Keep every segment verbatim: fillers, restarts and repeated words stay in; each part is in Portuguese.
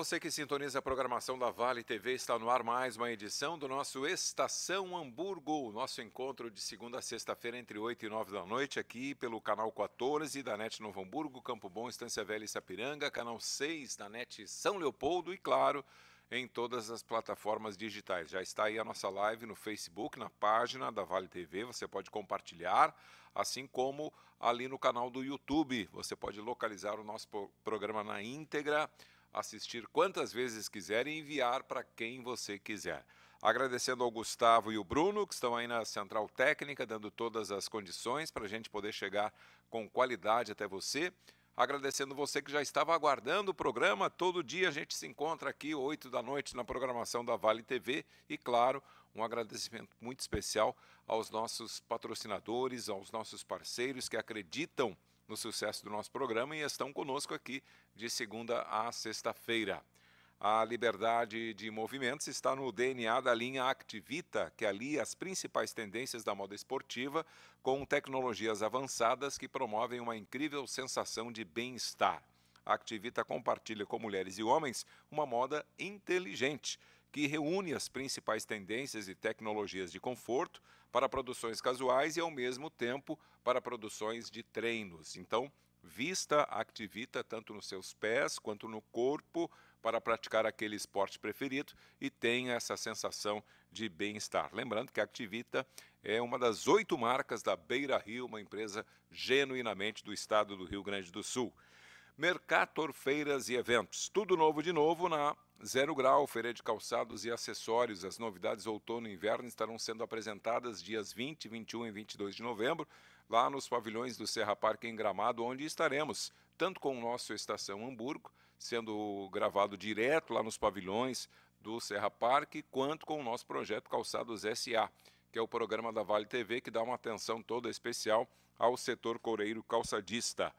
você que sintoniza a programação da Vale T V, está no ar mais uma edição do nosso Estação Hamburgo, nosso encontro de segunda a sexta-feira entre oito e nove da noite, aqui pelo canal quatorze da NET Novo Hamburgo, Campo Bom, Estância Velha e Sapiranga, canal seis da NET São Leopoldo e, claro, em todas as plataformas digitais. Já está aí a nossa live no Facebook, na página da Vale T V, você pode compartilhar, assim como ali no canal do YouTube, você pode localizar o nosso programa na íntegra, assistir quantas vezes quiser e enviar para quem você quiser. Agradecendo ao Gustavo e o Bruno, que estão aí na Central Técnica, dando todas as condições para a gente poder chegar com qualidade até você. Agradecendo você que já estava aguardando o programa. Todo dia a gente se encontra aqui, oito da noite, na programação da Vale T V. E, claro, um agradecimento muito especial aos nossos patrocinadores, aos nossos parceiros que acreditam no sucesso do nosso programa e estão conosco aqui de segunda a sexta-feira. A liberdade de movimentos está no D N A da linha Activita, que alia as principais tendências da moda esportiva com tecnologias avançadas que promovem uma incrível sensação de bem-estar. A Activita compartilha com mulheres e homens uma moda inteligente, que reúne as principais tendências e tecnologias de conforto para produções casuais e, ao mesmo tempo, para produções de treinos. Então, vista a Activita tanto nos seus pés quanto no corpo para praticar aquele esporte preferido e tenha essa sensação de bem-estar. Lembrando que a Activita é uma das oito marcas da Beira Rio, uma empresa genuinamente do estado do Rio Grande do Sul. Mercator Feiras e Eventos, tudo novo de novo na Zero Grau, feira de calçados e acessórios. As novidades outono e inverno estarão sendo apresentadas dias vinte, vinte e um e vinte e dois de novembro, lá nos pavilhões do Serra Parque em Gramado, onde estaremos, tanto com o nosso Estação Hamburgo, sendo gravado direto lá nos pavilhões do Serra Parque, quanto com o nosso projeto Calçados S A, que é o programa da Vale T V, que dá uma atenção toda especial ao setor coreiro calçadista.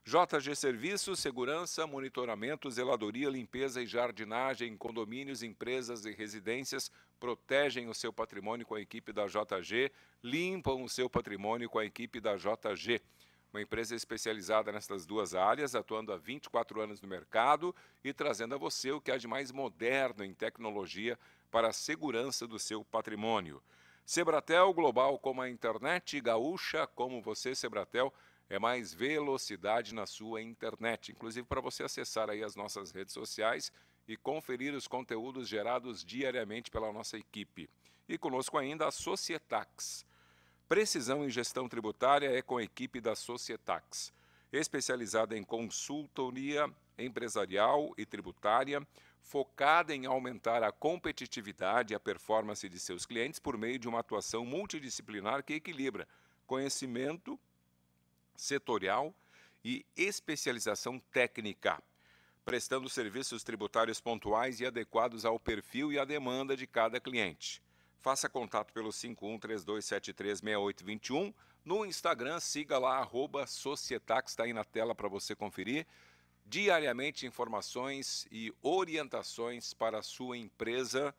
J G Serviços, segurança, monitoramento, zeladoria, limpeza e jardinagem, condomínios, empresas e residências protegem o seu patrimônio com a equipe da J G, limpam o seu patrimônio com a equipe da J G. Uma empresa especializada nessas duas áreas, atuando há vinte e quatro anos no mercado e trazendo a você o que há de mais moderno em tecnologia para a segurança do seu patrimônio. Sebratel Global, como a internet gaúcha, como você, Sebratel, é mais velocidade na sua internet, inclusive para você acessar aí as nossas redes sociais e conferir os conteúdos gerados diariamente pela nossa equipe. E conosco ainda a Societax. Precisão em gestão tributária é com a equipe da Societax, especializada em consultoria empresarial e tributária, focada em aumentar a competitividade e a performance de seus clientes por meio de uma atuação multidisciplinar que equilibra conhecimento setorial e especialização técnica, prestando serviços tributários pontuais e adequados ao perfil e à demanda de cada cliente. Faça contato pelo cinco um três dois sete três seis oito dois um. No Instagram, siga lá, arroba Societax, está aí na tela para você conferir. Diariamente, informações e orientações para a sua empresa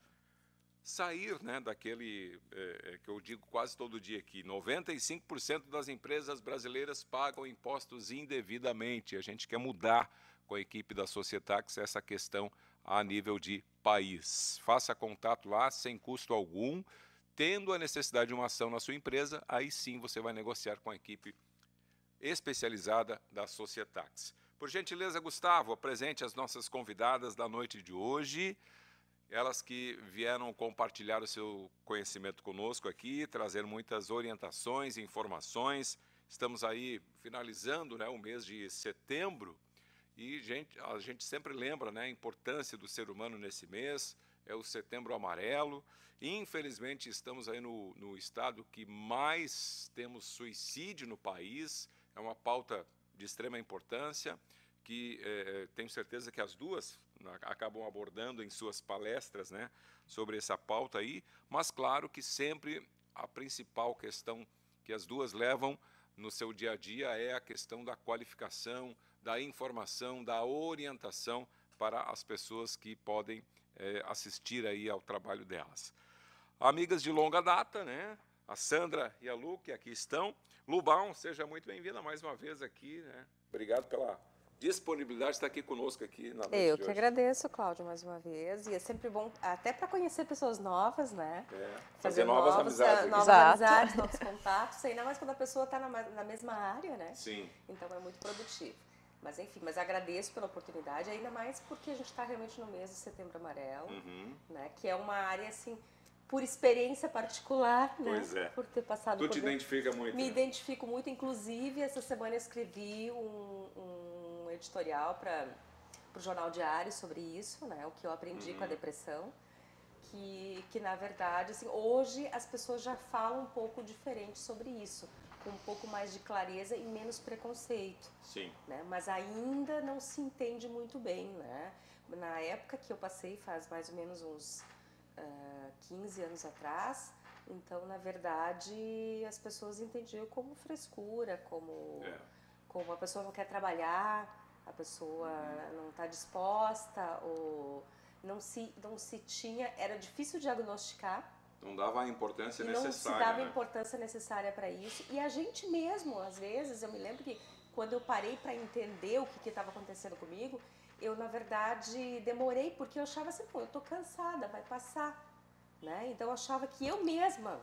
sair, né, daquele é, que eu digo quase todo dia aqui, noventa e cinco por cento das empresas brasileiras pagam impostos indevidamente. A gente quer mudar com a equipe da Societax essa questão a nível de país. Faça contato lá sem custo algum, tendo a necessidade de uma ação na sua empresa, aí sim você vai negociar com a equipe especializada da Societax. Por gentileza, Gustavo, apresente as nossas convidadas da noite de hoje. Elas que vieram compartilhar o seu conhecimento conosco aqui, trazer muitas orientações e informações. Estamos aí finalizando, né, o mês de setembro e gente, a gente sempre lembra, né, a importância do ser humano nesse mês, é o Setembro Amarelo. Infelizmente estamos aí no, no estado que mais temos suicídio no país, é uma pauta de extrema importância, que eh, tenho certeza que as duas acabam abordando em suas palestras, né, sobre essa pauta aí, mas claro que sempre a principal questão que as duas levam no seu dia a dia é a questão da qualificação, da informação, da orientação para as pessoas que podem eh, assistir aí ao trabalho delas. Amigas de longa data, né? A Sandra e a Lu, que aqui estão. Lubão, seja muito bem-vinda mais uma vez aqui, né? Obrigado pela disponibilidade de estar aqui conosco aqui na noite Eu de que hoje. agradeço, Cláudio, mais uma vez. E é sempre bom, até para conhecer pessoas novas, né? É, fazer novas novos, amizades aqui. Novas Exato. amizades, novos contatos, ainda mais quando a pessoa está na, na mesma área, né? Sim. Então é muito produtivo. Mas enfim, mas agradeço pela oportunidade, ainda mais porque a gente está realmente no mês de Setembro Amarelo, Uhum. né? Que é uma área, assim, por experiência particular, né? Pois é. Por ter passado Tu por te dentro. identifica muito. Me né? identifico muito, inclusive essa semana eu escrevi um, um editorial para o Jornal Diário sobre isso, né? O que eu aprendi Uhum. com a depressão, que, que na verdade, assim, hoje as pessoas já falam um pouco diferente sobre isso, com um pouco mais de clareza e menos preconceito. Sim. Né? Mas ainda não se entende muito bem, né? Na época que eu passei, faz mais ou menos uns uh, quinze anos atrás, então, na verdade, as pessoas entendiam como frescura, como, É. como a pessoa não quer trabalhar, a pessoa Uhum. não está disposta, ou não se, não se tinha, era difícil diagnosticar, Não dava a importância e necessária. não se dava a né? importância necessária para isso. E a gente mesmo, às vezes, eu me lembro que quando eu parei para entender o que estava acontecendo comigo, eu, na verdade, demorei, porque eu achava assim, pô, eu tô cansada, vai passar. Né? Então eu achava que eu mesma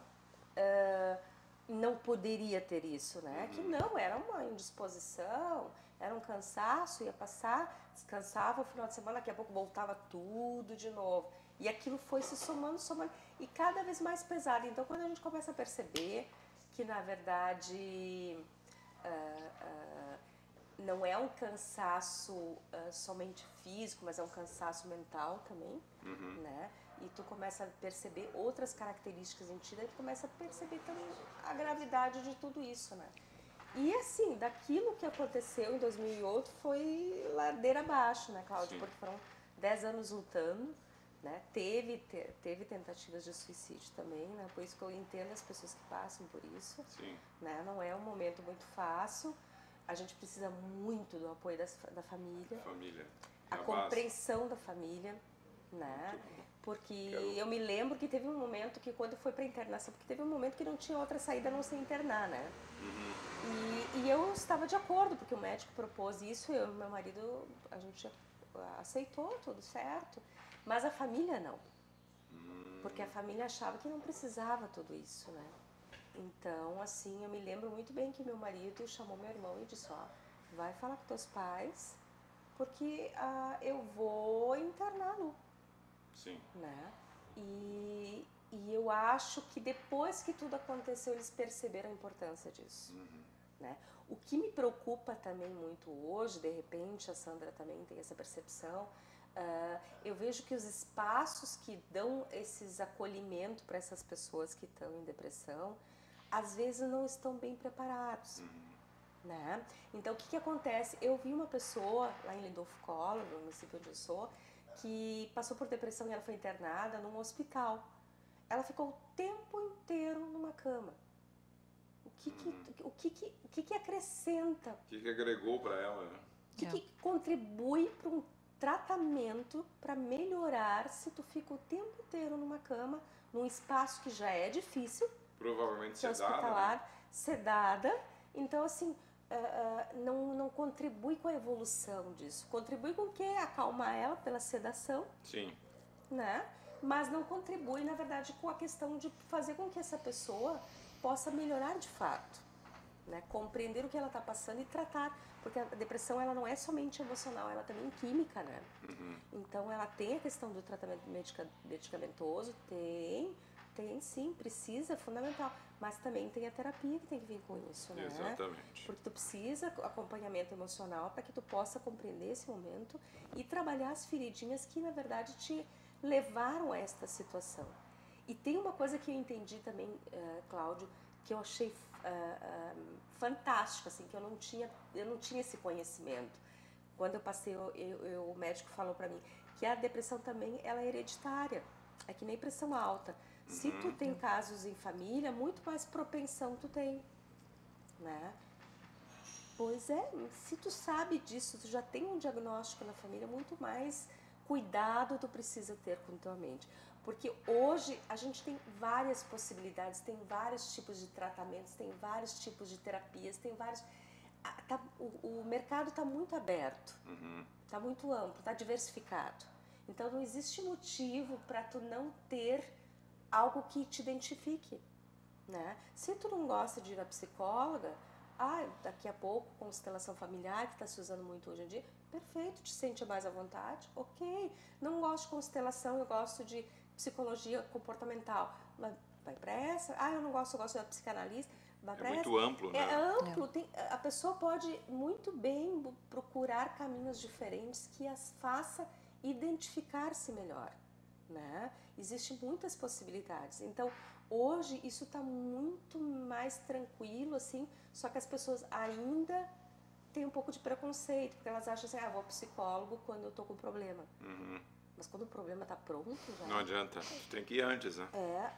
uh, não poderia ter isso, né? Uhum. Que não, era uma indisposição, era um cansaço, ia passar, descansava o final de semana, daqui a pouco voltava tudo de novo. E aquilo foi se somando, somando, e cada vez mais pesado. Então, quando a gente começa a perceber que, na verdade, uh, uh, não é um cansaço uh, somente físico, mas é um cansaço mental também, Uhum. né? E tu começa a perceber outras características em ti, daí tu começa a perceber também a gravidade de tudo isso, né? E assim, daquilo que aconteceu em dois mil e oito foi ladeira abaixo, né, Cláudio? Sim. Porque foram dez anos lutando, né? Teve, te, teve tentativas de suicídio também, né? Por isso que eu entendo as pessoas que passam por isso. Sim. Né? Não é um momento muito fácil. A gente precisa muito do apoio das, da família. Família. A, a compreensão da família, né? Porque Quero... eu me lembro que teve um momento que quando foi para internação, porque teve um momento que não tinha outra saída a não ser internar, né? Uhum. E, e eu estava de acordo, porque o médico propôs isso, eu e meu marido, a gente aceitou, tudo certo. Mas a família não. Uhum. Porque a família achava que não precisava tudo isso, né? Então, assim, eu me lembro muito bem que meu marido chamou meu irmão e disse, ó, vai falar com teus pais, porque ah, eu vou interná-lo. Sim. Né? E, e eu acho que depois que tudo aconteceu, eles perceberam a importância disso. Uhum. Né? O que me preocupa também muito hoje, de repente a Sandra também tem essa percepção, uh, eu vejo que os espaços que dão esses acolhimento para essas pessoas que estão em depressão, às vezes não estão bem preparados. Uhum. Né? Então o que, que acontece? Eu vi uma pessoa lá em Lindolfo Collor, no município onde eu sou, que passou por depressão e ela foi internada num hospital. Ela ficou o tempo inteiro numa cama. O que que, Uhum. o que, que, o que, que acrescenta? O que, que agregou para ela, né? O que, É. que contribui para um tratamento para melhorar se tu fica o tempo inteiro numa cama, num espaço que já é difícil, Provavelmente que é sedada. hospitalar, Né? sedada. Então, assim, Uh, uh, não, não contribui com a evolução disso. Contribui com o quê? Acalmar ela pela sedação. Sim. Né? Mas não contribui, na verdade, com a questão de fazer com que essa pessoa possa melhorar de fato. Né? Compreender o que ela está passando e tratar. Porque a depressão ela não é somente emocional, ela também é química, né? Uhum. Então ela tem a questão do tratamento medica, medicamentoso, tem, tem sim, precisa, é fundamental. Mas também tem a terapia que tem que vir com isso, né? Exatamente. Porque tu precisa acompanhamento emocional para que tu possa compreender esse momento e trabalhar as feridinhas que, na verdade, te levaram a esta situação. E tem uma coisa que eu entendi também, uh, Cláudio, que eu achei uh, uh, fantástico, assim, que eu não tinha, eu não tinha esse conhecimento. Quando eu passei, eu, eu, eu, o médico falou para mim que a depressão também ela é hereditária, é que nem pressão alta. Se tu tem casos em família, muito mais propensão tu tem, né? Pois é, se tu sabe disso, tu já tem um diagnóstico na família, muito mais cuidado tu precisa ter com tua mente. Porque hoje a gente tem várias possibilidades, tem vários tipos de tratamentos, tem vários tipos de terapias, tem vários... tá, o, o mercado está muito aberto, Uhum. está muito amplo, está diversificado. Então não existe motivo para tu não ter algo que te identifique, né? Se tu não gosta de ir na psicóloga, ah, daqui a pouco, constelação familiar, que está se usando muito hoje em dia, perfeito, te sente mais à vontade, ok. Não gosto de constelação, eu gosto de psicologia comportamental, mas vai para essa. Ah, eu não gosto, eu gosto da psicanalista, vai para É essa. muito amplo, né? É amplo, é. Tem, a pessoa pode muito bem procurar caminhos diferentes que as faça identificar-se melhor, né? Existem muitas possibilidades. Então, hoje isso está muito mais tranquilo, assim, só que as pessoas ainda têm um pouco de preconceito, porque elas acham assim, ah, vou ao psicólogo quando eu tô com problema. Uhum. Mas quando o problema tá pronto, já... Não adianta, tu tem que ir antes, né? É,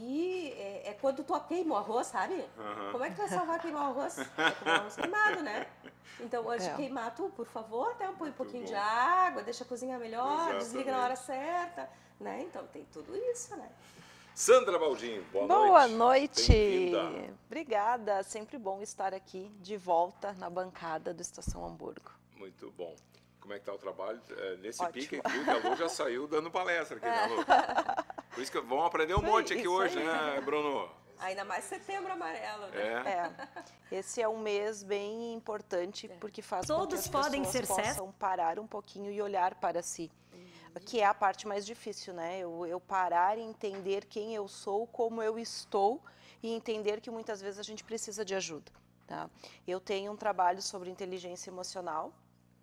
aí é, é quando tu queima o arroz, sabe? Uhum. Como é que tu vai salvar queimar o arroz? É comer arroz queimado, né? Então, antes É. de queimar, tu, por favor, né, põe um pouquinho bom. de água, deixa cozinhar melhor, Exatamente. desliga na hora certa, né? Então, tem tudo isso, né? Sandra Baldin, boa, Boa noite. noite. Bem-vinda. Obrigada, sempre bom estar aqui de volta na bancada do Estação Hamburgo. Muito bom. Como é que tá o trabalho? É, nesse Ótimo. pique aqui, que a Lu já saiu dando palestra aqui, né, Lu? Por isso que vamos aprender um Isso aí, monte aqui isso hoje, aí. né, Bruno? Ainda mais setembro amarelo, né? É. É, esse é um mês bem importante porque faz Todos com que as podem pessoas ser possam parar um pouquinho e olhar para si, que é a parte mais difícil, né? Eu, eu parar e entender quem eu sou, como eu estou e entender que muitas vezes a gente precisa de ajuda, tá? Eu tenho um trabalho sobre inteligência emocional,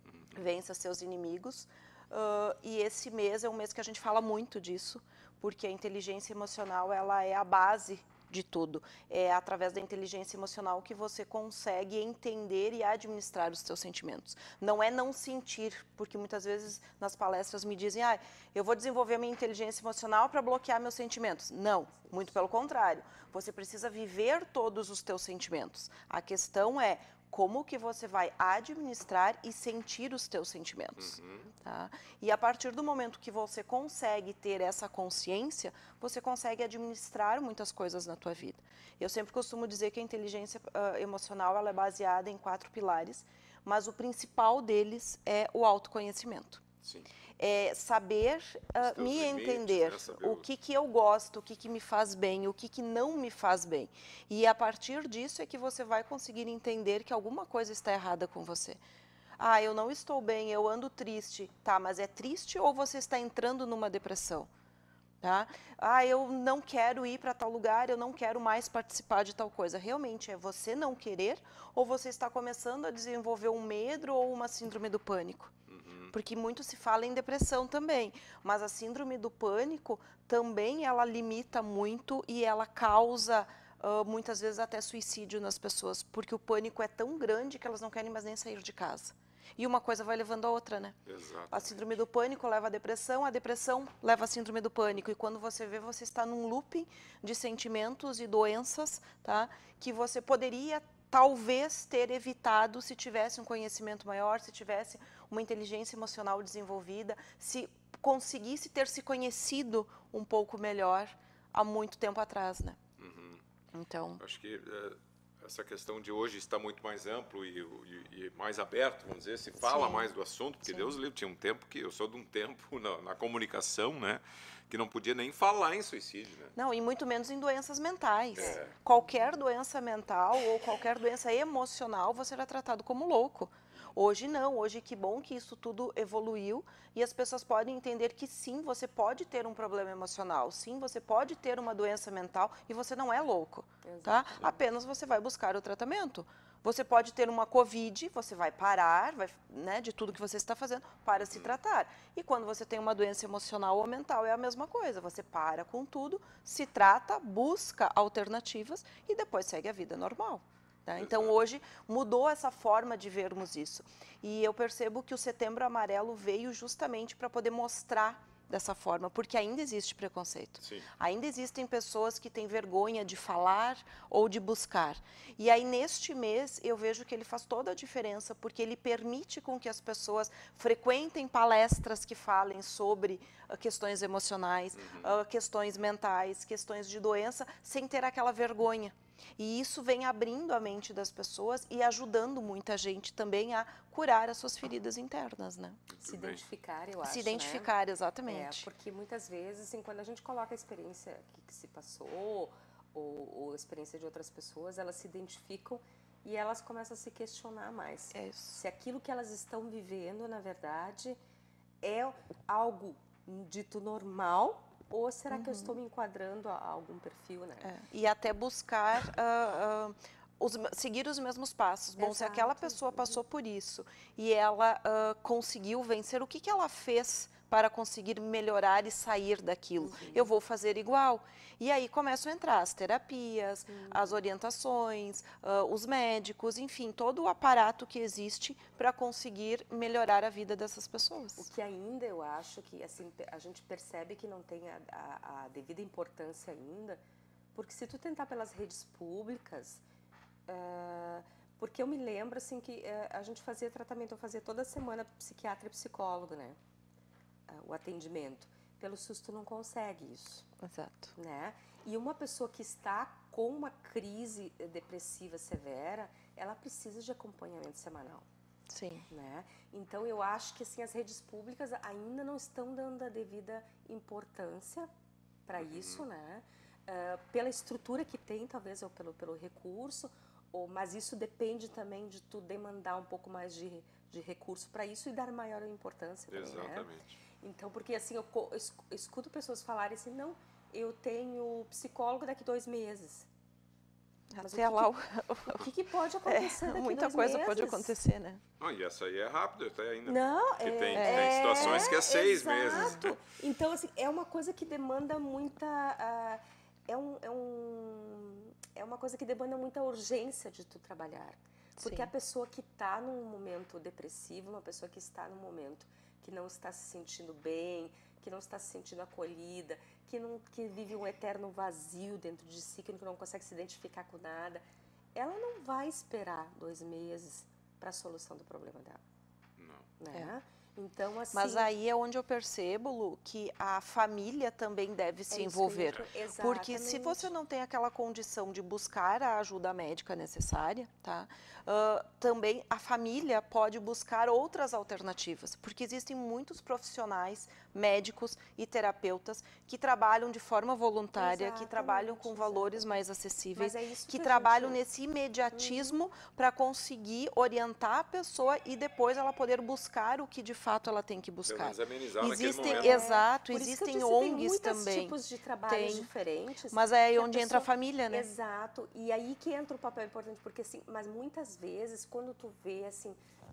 vença seus inimigos, uh, e esse mês é um mês que a gente fala muito disso, porque a inteligência emocional ela é a base de tudo. É através da inteligência emocional que você consegue entender e administrar os seus sentimentos. Não é não sentir, porque muitas vezes nas palestras me dizem, ah, eu vou desenvolver minha inteligência emocional para bloquear meus sentimentos. Não, muito pelo contrário. Você precisa viver todos os teus sentimentos. A questão é como que você vai administrar e sentir os teus sentimentos, Uhum. tá? E a partir do momento que você consegue ter essa consciência, você consegue administrar muitas coisas na tua vida. Eu sempre costumo dizer que a inteligência uh, emocional ela é baseada em quatro pilares, mas o principal deles é o autoconhecimento. Sim. É saber uh, teus me limites, entender, né? Saber o o- que que eu gosto, o que que me faz bem, o que que não me faz bem. E a partir disso é que você vai conseguir entender que alguma coisa está errada com você. Ah, eu não estou bem, eu ando triste. Tá, mas é triste ou você está entrando numa depressão? Tá? Ah, eu não quero ir para tal lugar, eu não quero mais participar de tal coisa. Realmente é você não querer ou você está começando a desenvolver um medo ou uma síndrome do pânico? Uhum. Porque muito se fala em depressão também, mas a síndrome do pânico também ela limita muito e ela causa uh, muitas vezes até suicídio nas pessoas, porque o pânico é tão grande que elas não querem mais nem sair de casa. E uma coisa vai levando a outra, né? Exato. A síndrome do pânico leva à depressão, a depressão leva à síndrome do pânico. E quando você vê, você está num looping de sentimentos e doenças, tá? Que você poderia talvez ter evitado se tivesse um conhecimento maior, se tivesse uma inteligência emocional desenvolvida, se conseguisse ter se conhecido um pouco melhor há muito tempo atrás, né? Uhum. Então, Acho que é, essa questão de hoje está muito mais amplo e, e- e mais aberto, vamos dizer, se fala Sim. mais do assunto, porque Sim. Deus livre, tinha um tempo que eu sou de um tempo na, na comunicação, né, que não podia nem falar em suicídio, né? não, e muito menos em doenças mentais. É. Qualquer doença mental ou qualquer doença emocional, você era tratado como louco. Hoje não, hoje que bom que isso tudo evoluiu e as pessoas podem entender que sim, você pode ter um problema emocional, sim, você pode ter uma doença mental e você não é louco, tá? Apenas você vai buscar o tratamento. Você pode ter uma Covid, você vai parar, vai, né, de tudo que você está fazendo para se tratar. E quando você tem uma doença emocional ou mental, é a mesma coisa. Você para com tudo, se trata, busca alternativas e depois segue a vida normal. Tá? Então, Exato. hoje mudou essa forma de vermos isso. E eu percebo que o Setembro Amarelo veio justamente para poder mostrar dessa forma, porque ainda existe preconceito. Sim. Ainda existem pessoas que têm vergonha de falar ou de buscar. E aí, neste mês, eu vejo que ele faz toda a diferença, porque ele permite com que as pessoas frequentem palestras que falem sobre uh, questões emocionais, Uhum. uh, questões mentais, questões de doença, sem ter aquela vergonha. E isso vem abrindo a mente das pessoas e ajudando muita gente também a curar as suas feridas internas, né? Se identificar, eu acho, Se identificar, né? exatamente. É, porque muitas vezes, assim, quando a gente coloca a experiência que, que se passou, ou, ou a experiência de outras pessoas, elas se identificam e elas começam a se questionar mais. É isso. Se aquilo que elas estão vivendo, na verdade, é algo dito normal, ou será uhum. que eu estou me enquadrando a, a algum perfil, né? É. E até buscar uh, uh, os, seguir os mesmos passos. Bom, Exato. Se aquela pessoa passou por isso e ela uh, conseguiu vencer, o que, que ela fez para conseguir melhorar e sair daquilo? Uhum. Eu vou fazer igual. E aí começam a entrar as terapias, uhum. as orientações, uh, os médicos, enfim, todo o aparato que existe para conseguir melhorar a vida dessas pessoas. O que ainda eu acho que assim, a gente percebe que não tem a, a, a devida importância ainda, porque se tu tentar pelas redes públicas, uh, porque eu me lembro assim que uh, a gente fazia tratamento, eu fazia toda semana psiquiatra e psicólogo, né? O atendimento. Pelo SUS tu não consegue isso. Exato. Né? E uma pessoa que está com uma crise depressiva severa, ela precisa de acompanhamento semanal. Sim. Né? Então eu acho que assim, as redes públicas ainda não estão dando a devida importância para isso, né? Uh, pela estrutura que tem, talvez, ou pelo, pelo recurso, ou, mas isso depende também de tu demandar um pouco mais de, de recurso para isso e dar maior importância. Exatamente. Também, né? Então, porque assim, eu, eu escuto pessoas falarem assim, não, eu tenho psicólogo daqui dois meses. Mas Até o que lá que, o que, que pode acontecer é, daqui muita dois coisa meses? Pode acontecer, né? Não, e essa aí é rápido até ainda. Não, porque é, tem, é, tem situações que é seis exato. meses. Então, assim, é uma coisa que demanda muita... Uh, é, um, é, um, é uma coisa que demanda muita urgência de tu trabalhar. Porque Sim. a pessoa que está num momento depressivo, uma pessoa que está num momento que não está se sentindo bem, que não está se sentindo acolhida, que, não, que vive um eterno vazio dentro de si, que não consegue se identificar com nada, ela não vai esperar dois meses para a solução do problema dela. Não. Né? É. Então, assim, Mas aí é onde eu percebo, Lu, que a família também deve se é envolver. Exatamente. Porque se você não tem aquela condição de buscar a ajuda médica necessária, tá? Uh, também a família pode buscar outras alternativas. Porque existem muitos profissionais, médicos e terapeutas que trabalham de forma voluntária, Exatamente, que trabalham com valores exatamente. mais acessíveis, Mas é isso que, que trabalham gente... nesse imediatismo uhum. para conseguir orientar a pessoa e depois ela poder buscar o que de fato ela tem que buscar. Existem, momento. exato, é, existem disse, O N Gs tem também. Tipos de trabalhos tem, diferentes. Mas é aí onde pessoa... entra a família, né? Exato. E aí que entra o papel importante, porque assim, mas muitas vezes quando tu vê assim,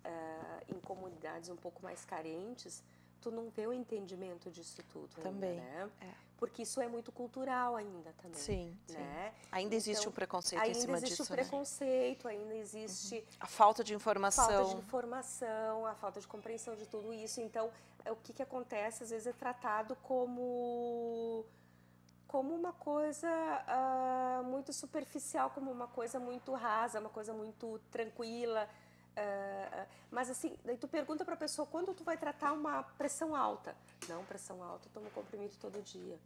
uh, em comunidades um pouco mais carentes, tu não vê o entendimento disso tudo também, ainda, né? É. Porque isso é muito cultural ainda também. Sim, né? sim. Ainda existe então, o preconceito em cima disso, Ainda existe o preconceito, né? Ainda existe... Uhum. A falta de informação. Falta de informação, a falta de compreensão de tudo isso. Então, o que, que acontece, às vezes, é tratado como... como uma coisa uh, muito superficial, como uma coisa muito rasa, uma coisa muito tranquila. Uh, mas assim, daí tu pergunta para a pessoa, quando tu vai tratar uma pressão alta? Não, pressão alta, eu tomo comprimido todo dia.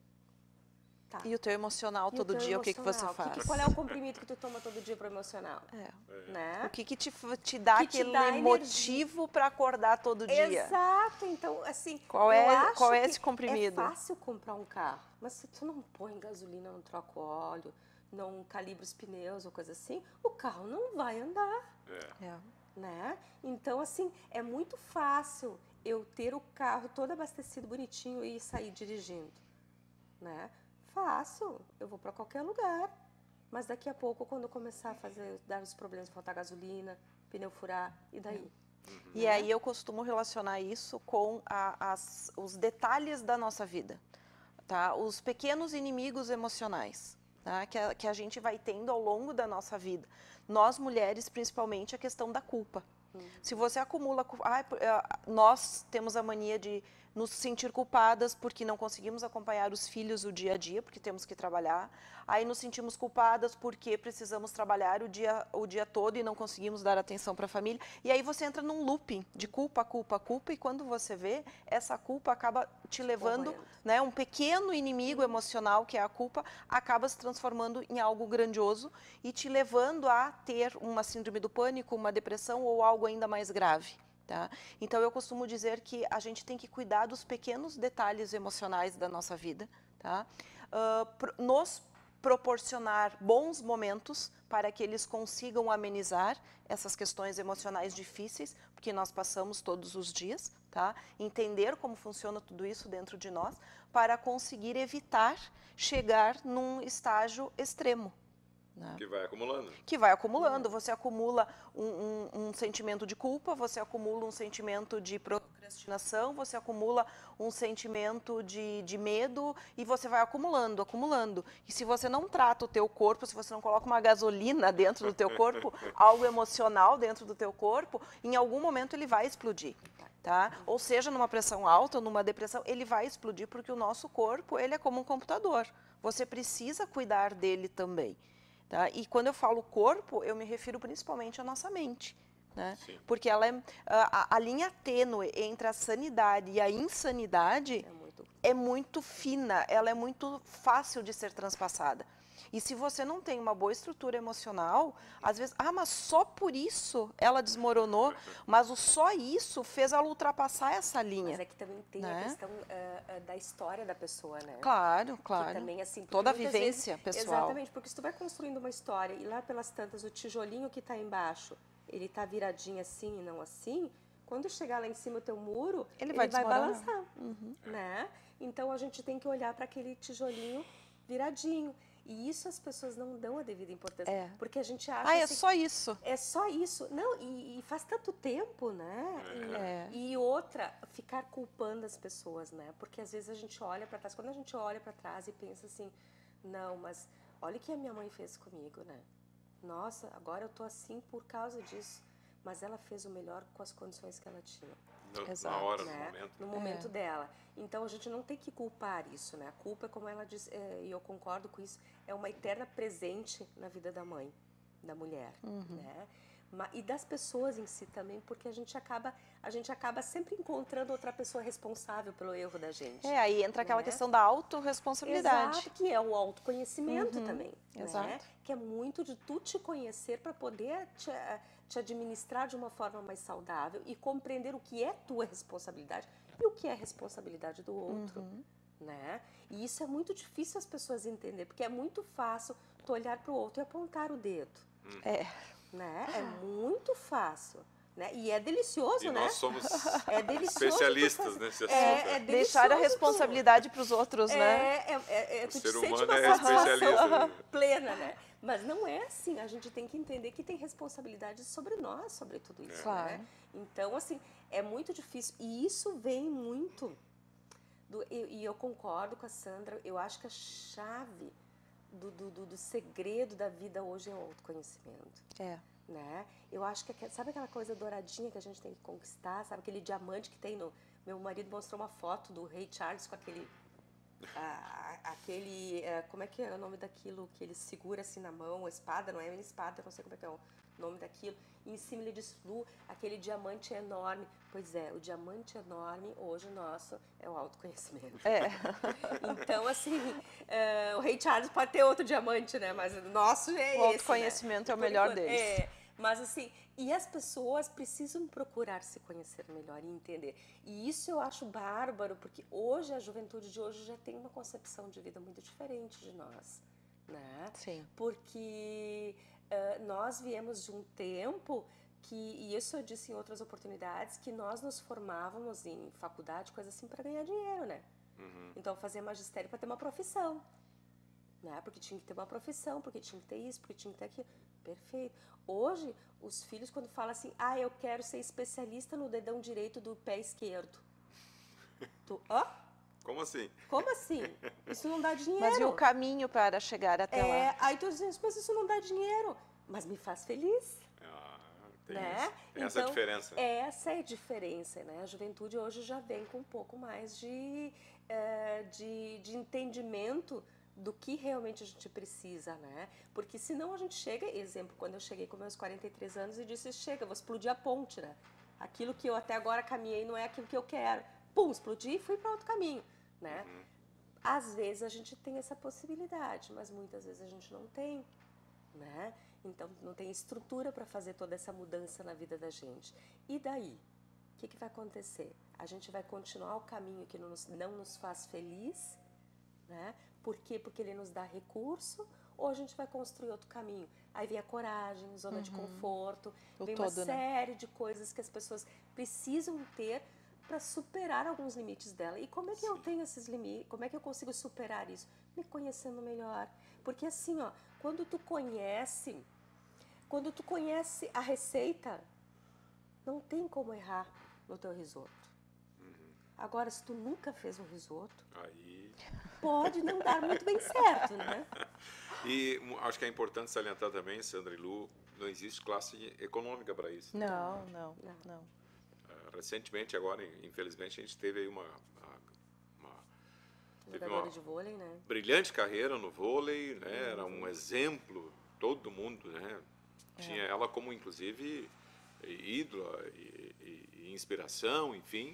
Tá. E o teu emocional e todo dia, emocional? o que, que você faz? Que que, qual é o comprimido que tu toma todo dia para o emocional? É. Né? O que, que te, te dá que aquele te dá motivo para acordar todo dia? Exato, então assim, qual eu é, acho qual é que esse comprimido? É fácil comprar um carro, mas se tu não põe gasolina, não troca o óleo, não calibra os pneus ou coisa assim, o carro não vai andar. É. É. Né? Então, assim, é muito fácil eu ter o carro todo abastecido, bonitinho e sair dirigindo. Né? Fácil, eu vou para qualquer lugar. Mas daqui a pouco, quando eu começar a fazer, dar os problemas, faltar gasolina, pneu furar, e daí? Uhum. E né? aí eu costumo relacionar isso com a, as, os detalhes da nossa vida. Tá? Os pequenos inimigos emocionais. Tá? Que, a, que a gente vai tendo ao longo da nossa vida. Nós, mulheres, principalmente, a questão da culpa. Uhum. Se você acumula... Ah, nós temos a mania de nos sentir culpadas porque não conseguimos acompanhar os filhos o dia a dia, porque temos que trabalhar. Aí nos sentimos culpadas porque precisamos trabalhar o dia, o dia todo e não conseguimos dar atenção para a família. E aí você entra num looping de culpa, culpa, culpa, e quando você vê, essa culpa acaba te levando, né, um pequeno inimigo emocional, que é a culpa, acaba se transformando em algo grandioso e te levando a ter uma síndrome do pânico, uma depressão ou algo ainda mais grave. Tá? Então, eu costumo dizer que a gente tem que cuidar dos pequenos detalhes emocionais da nossa vida, tá? Uh, nos proporcionar bons momentos para que eles consigam amenizar essas questões emocionais difíceis, porque nós passamos todos os dias, tá? Entender como funciona tudo isso dentro de nós, para conseguir evitar chegar num estágio extremo. Né? Que vai acumulando. Que vai acumulando. Você acumula um, um, um sentimento de culpa, você acumula um sentimento de procrastinação, você acumula um sentimento de, de medo e você vai acumulando, acumulando. E se você não trata o teu corpo, se você não coloca uma gasolina dentro do teu corpo, algo emocional dentro do teu corpo, em algum momento ele vai explodir. Tá? Ou seja, numa pressão alta, numa depressão, ele vai explodir porque o nosso corpo ele é como um computador. Você precisa cuidar dele também. Tá? E quando eu falo corpo, eu me refiro principalmente à nossa mente. Né? Porque ela é, a, a linha tênue entre a sanidade e a insanidade é muito... é muito fina, ela é muito fácil de ser transpassada. E se você não tem uma boa estrutura emocional, às vezes, ah, mas só por isso ela desmoronou, mas o só isso fez ela ultrapassar essa linha. Mas é que também tem né? a questão uh, uh, da história da pessoa, né? Claro, claro. Que também, assim, toda a vivência vezes, pessoal. Exatamente, porque se tu vai construindo uma história e lá pelas tantas o tijolinho que está embaixo, ele está viradinho assim e não assim, quando chegar lá em cima o teu muro, ele, ele vai, vai balançar, uhum. né? Então a gente tem que olhar para aquele tijolinho viradinho. E isso as pessoas não dão a devida importância. É. Porque a gente acha... Ah, é assim, só isso. É só isso. Não, e, e faz tanto tempo, né? E, é. e outra, ficar culpando as pessoas, né? Porque às vezes a gente olha para trás. Quando a gente olha para trás e pensa assim, não, mas olha o que a minha mãe fez comigo, né? Nossa, agora eu tô assim por causa disso. Mas ela fez o melhor com as condições que ela tinha. No, Exato, na hora, né? no momento. No momento é. dela. Então, a gente não tem que culpar isso, né? A culpa é, como ela diz, é, e eu concordo com isso, é uma eterna presente na vida da mãe, da mulher, uhum. né? E das pessoas em si também, porque a gente acaba, a gente acaba sempre encontrando outra pessoa responsável pelo erro da gente. É, aí entra aquela né? questão da autorresponsabilidade. Exato, que é o autoconhecimento uhum. também. Exato. Né? Que é muito de tu te conhecer para poder te, te administrar de uma forma mais saudável e compreender o que é tua responsabilidade e o que é responsabilidade do outro. Uhum. Né? E isso é muito difícil as pessoas entenderem, porque é muito fácil tu olhar para o outro e apontar o dedo. É. Né? É muito fácil. Né? E é delicioso, e né? nós somos é delicioso especialistas nesse assunto. É, é Deixar a responsabilidade para os outros, é, né? É, é, é, o tu ser te humano sente uma é especialista. plena, né? Mas não é assim. A gente tem que entender que tem responsabilidade sobre nós, sobre tudo isso. Claro. Né? Então, assim, é muito difícil. E isso vem muito... Do, e, e eu concordo com a Sandra. Eu acho que a chave do, do, do, do segredo da vida hoje é o autoconhecimento. É. Né? Eu acho que, sabe aquela coisa douradinha que a gente tem que conquistar? Sabe aquele diamante que tem no... Meu marido mostrou uma foto do Rei Charles com aquele... Ah, aquele... Ah, como é que é o nome daquilo que ele segura assim na mão? A espada, não é uma espada, não sei como é que é o nome daquilo. E em cima ele diz, Lu, aquele diamante é enorme. Pois é, o diamante enorme hoje nosso é o autoconhecimento. É. Então, assim, uh, o Rei Charles pode ter outro diamante, né? Mas o nosso é esse, o autoconhecimento, né? É o melhor deles. É, mas assim, e as pessoas precisam procurar se conhecer melhor e entender. E isso eu acho bárbaro, porque hoje, a juventude de hoje já tem uma concepção de vida muito diferente de nós, né? Sim. Porque uh, nós viemos de um tempo... Que, e isso eu disse em outras oportunidades, que nós nos formávamos em faculdade, coisa assim, para ganhar dinheiro, né? Uhum. Então, fazia magistério para ter uma profissão, né? Porque tinha que ter uma profissão, porque tinha que ter isso, porque tinha que ter aquilo. Perfeito. Hoje, os filhos, quando falam assim, ah, eu quero ser especialista no dedão direito do pé esquerdo. Tu, ó? Como assim? Como assim? Isso não dá dinheiro. Mas e o caminho para chegar até é, lá? Aí tu diz, mas isso não dá dinheiro. Mas me faz feliz. Tem né? isso. Tem essa Então, diferença. Essa é a diferença, né? A juventude hoje já vem com um pouco mais de, é, de, de entendimento do que realmente a gente precisa, né? Porque senão a gente chega, exemplo, quando eu cheguei com meus quarenta e três anos e disse, chega, vou explodir a ponte, né? Aquilo que eu até agora caminhei não é aquilo que eu quero. Pum, explodi e fui para outro caminho, né? Uhum. Às vezes a gente tem essa possibilidade, mas muitas vezes a gente não tem, né? Então não tem estrutura para fazer toda essa mudança na vida da gente. E daí? O que, que vai acontecer? A gente vai continuar o caminho que não nos, não nos faz feliz, né? Por quê? Porque ele nos dá recurso, ou a gente vai construir outro caminho? Aí vem a coragem, zona uhum. de conforto, o vem todo, uma série né? de coisas que as pessoas precisam ter para superar alguns limites dela. E como é que Sim. eu tenho esses limites? Como é que eu consigo superar isso? Me conhecendo melhor. Porque assim, ó, quando tu conhece, quando tu conhece a receita, não tem como errar no teu risoto. Uhum. Agora, se tu nunca fez um risoto, aí pode não dar muito bem certo, né? E acho que é importante salientar também, Sandra e Lu, não existe classe econômica para isso. Não, não, não. não. Uh, recentemente, agora, infelizmente, a gente teve aí uma, uma, teve uma de vôlei, né? brilhante carreira no vôlei, né? Uhum. Era um exemplo, todo mundo, né? É. Tinha ela como, inclusive, ídola e, e, e inspiração, enfim,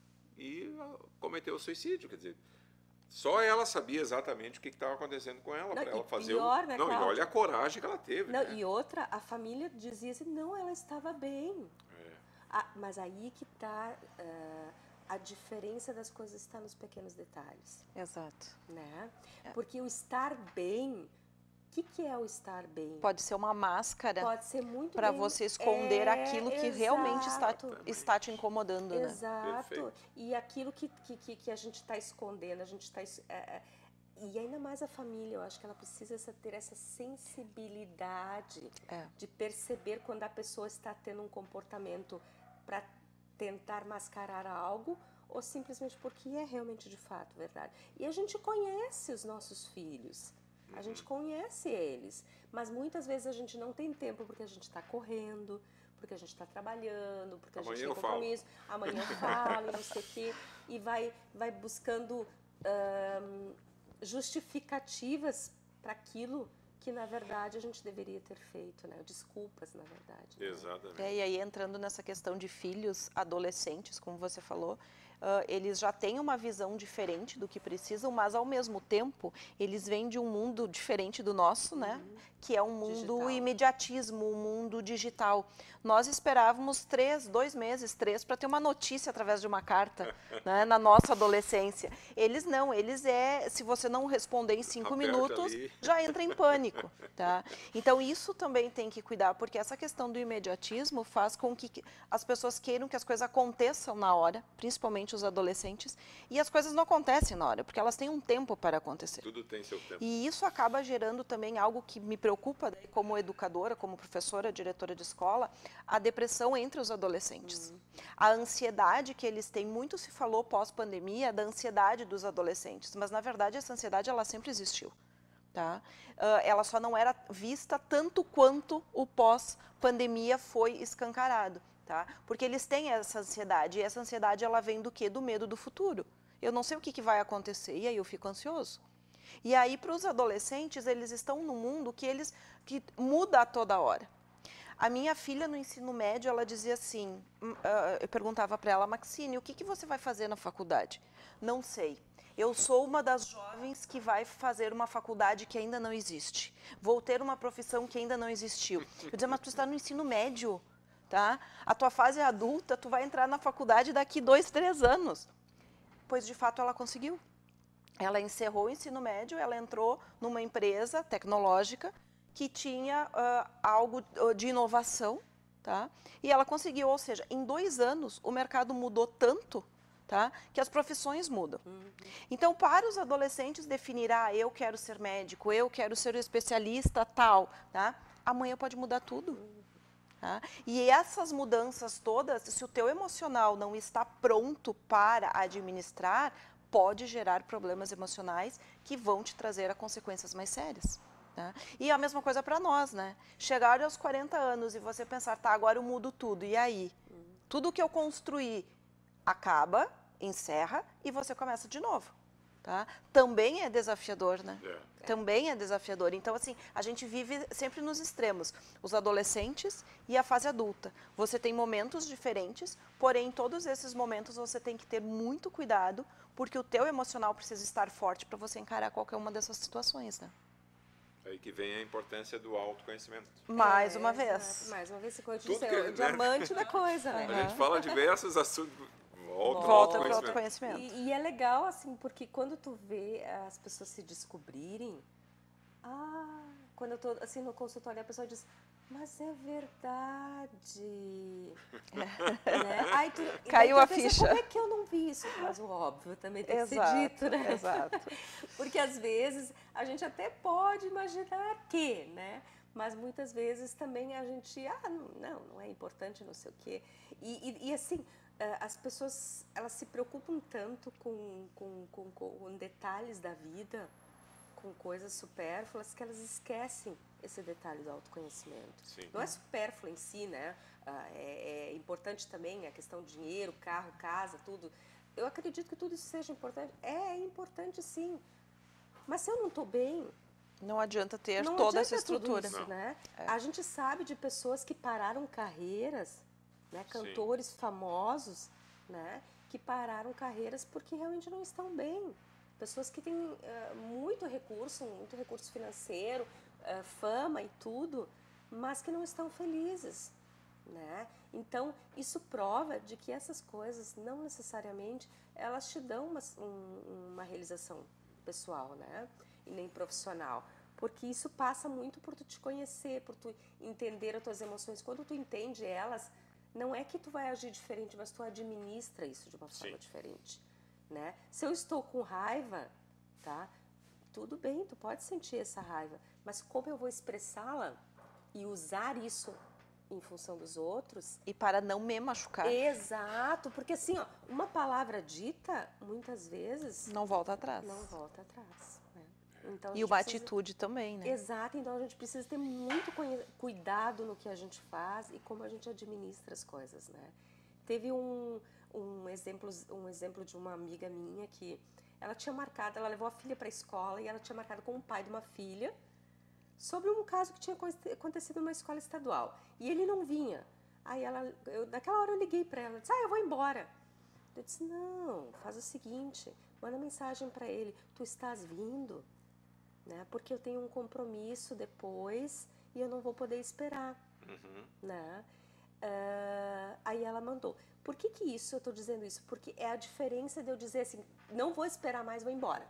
e cometeu suicídio, quer dizer, só ela sabia exatamente o que estava acontecendo com ela, para ela fazer pior, o... né, Não, Cláudia? E olha a coragem que ela teve. Não, né? E outra, a família dizia assim, não, ela estava bem. É. Ah, mas aí que está uh, a diferença das coisas, está nos pequenos detalhes. Exato. Né? É. Porque o estar bem... O que, que é o estar bem? Pode ser uma máscara. Pode ser muito para você esconder é, aquilo que exato. realmente está, está te incomodando, exato. né? Exato. E aquilo que, que, que a gente está escondendo, a gente está... É, e ainda mais a família, eu acho que ela precisa ter essa sensibilidade é. de perceber quando a pessoa está tendo um comportamento para tentar mascarar algo ou simplesmente porque é realmente de fato verdade. E a gente conhece os nossos filhos. A gente conhece eles, mas muitas vezes a gente não tem tempo porque a gente está correndo, porque a gente está trabalhando, porque a Amanhã gente tem compromisso, falo. amanhã eu falo, não sei o quê, e vai, vai buscando um, justificativas para aquilo que, na verdade, a gente deveria ter feito, né? Desculpas, na verdade. Né? Exatamente. É, e aí, entrando nessa questão de filhos adolescentes, como você falou, Uh, eles já têm uma visão diferente do que precisam, mas ao mesmo tempo eles vêm de um mundo diferente do nosso, uhum. né? Que é um mundo digital. Imediatismo, um mundo digital. Nós esperávamos três, dois meses, três, para ter uma notícia através de uma carta, né? Na nossa adolescência. Eles não, eles é, se você não responder em cinco Aperta minutos, ali. já entra em pânico, tá? Então isso também tem que cuidar, porque essa questão do imediatismo faz com que as pessoas queiram que as coisas aconteçam na hora, principalmente os adolescentes, e as coisas não acontecem na hora, porque elas têm um tempo para acontecer. Tudo tem seu tempo. E isso acaba gerando também algo que me preocupa, né, como educadora, como professora, diretora de escola, a depressão entre os adolescentes. Uhum. A ansiedade que eles têm, muito se falou pós-pandemia, da ansiedade dos adolescentes, mas na verdade essa ansiedade ela sempre existiu. Tá? Uh, ela só não era vista tanto quanto o pós-pandemia foi escancarado. Tá? Porque eles têm essa ansiedade, e essa ansiedade ela vem do quê? Do medo do futuro. Eu não sei o que, que vai acontecer, e aí eu fico ansioso. E aí, para os adolescentes, eles estão num mundo que eles que muda a toda hora. A minha filha, no ensino médio, ela dizia assim, uh, eu perguntava para ela, Maxine, o que, que você vai fazer na faculdade? Não sei. Eu sou uma das jovens que vai fazer uma faculdade que ainda não existe. Vou ter uma profissão que ainda não existiu. Eu dizia, mas tu está no ensino médio. Tá? A tua fase é adulta, tu vai entrar na faculdade daqui dois, três anos. Pois, de fato, ela conseguiu. Ela encerrou o ensino médio, ela entrou numa empresa tecnológica que tinha uh, algo de inovação, tá? E ela conseguiu, ou seja, em dois anos o mercado mudou tanto, tá? Que as profissões mudam. Uhum. Então, para os adolescentes definir, ah, eu quero ser médico, eu quero ser especialista tal, tá? Amanhã pode mudar tudo. Uhum. Tá? E essas mudanças todas, se o teu emocional não está pronto para administrar, pode gerar problemas emocionais que vão te trazer a consequências mais sérias. Tá? E a mesma coisa para nós, né? Chegar aos quarenta anos e você pensar, tá, agora eu mudo tudo, e aí? Uhum. Tudo que eu construí acaba, encerra e você começa de novo. Tá? Também é desafiador, né? É. Também é desafiador. Então, assim, a gente vive sempre nos extremos. Os adolescentes e a fase adulta. Você tem momentos diferentes, porém, em todos esses momentos você tem que ter muito cuidado, porque o teu emocional precisa estar forte para você encarar qualquer uma dessas situações, né? Aí que vem a importância do autoconhecimento. Mais é, uma vez. Exato. Mais uma vez, você disse, que, é o né? diamante da coisa, né? A gente fala diversos assuntos, volta, volta para o autoconhecimento. E, e é legal, assim, porque quando tu vê as pessoas se descobrirem, ah, quando eu tô, assim, no consultório, a pessoa diz, mas é verdade. né? Aí tu, Caiu a pensa, ficha. Como é que eu não vi isso? Mas o óbvio também tem exato, que ser dito, né? Exato. Porque às vezes a gente até pode imaginar que, né? Mas muitas vezes também a gente, ah, não, não é importante, não sei o quê. E, e, e assim, as pessoas, elas se preocupam tanto com, com, com, com detalhes da vida, com coisas supérfluas, que elas esquecem esse detalhe do autoconhecimento. Sim. Não é supérfluo em si, né? Ah, é, é importante também a questão do dinheiro, carro, casa, tudo. Eu acredito que tudo isso seja importante. É, é importante sim. Mas se eu não estou bem... Não adianta ter não toda adianta essa estrutura. Tudo isso, né? É. A gente sabe de pessoas que pararam carreiras, né? Cantores sim. famosos, né? Que pararam carreiras porque realmente não estão bem. Pessoas que têm uh, muito recurso, muito recurso financeiro, uh, fama e tudo, mas que não estão felizes, né? Então, isso prova de que essas coisas, não necessariamente, elas te dão uma, um, uma realização pessoal, né? E nem profissional. Porque isso passa muito por tu te conhecer, por tu entender as tuas emoções. Quando tu entende elas, não é que tu vai agir diferente, mas tu administra isso de uma Sim. forma diferente. Né? Se eu estou com raiva, tá? Tudo bem, tu pode sentir essa raiva, mas como eu vou expressá-la e usar isso em função dos outros? E para não me machucar. Exato, porque assim, ó, uma palavra dita, muitas vezes... Não volta atrás. Não volta atrás. Né? Então, e uma precisa... atitude também, né? Exato, então a gente precisa ter muito cuidado no que a gente faz e como a gente administra as coisas, né? Teve um... Um exemplo, um exemplo de uma amiga minha que ela tinha marcado, ela levou a filha para a escola e ela tinha marcado com o pai de uma filha sobre um caso que tinha acontecido numa escola estadual. E ele não vinha. Aí ela, eu, naquela hora eu liguei para ela, disse, ah, eu vou embora. Eu disse, não, faz o seguinte, manda mensagem para ele, tu estás vindo, né? Porque eu tenho um compromisso depois e eu não vou poder esperar, uhum. né? Uh, aí ela mandou. Por que que isso, eu estou dizendo isso? Porque é a diferença de eu dizer assim, não vou esperar mais, vou embora.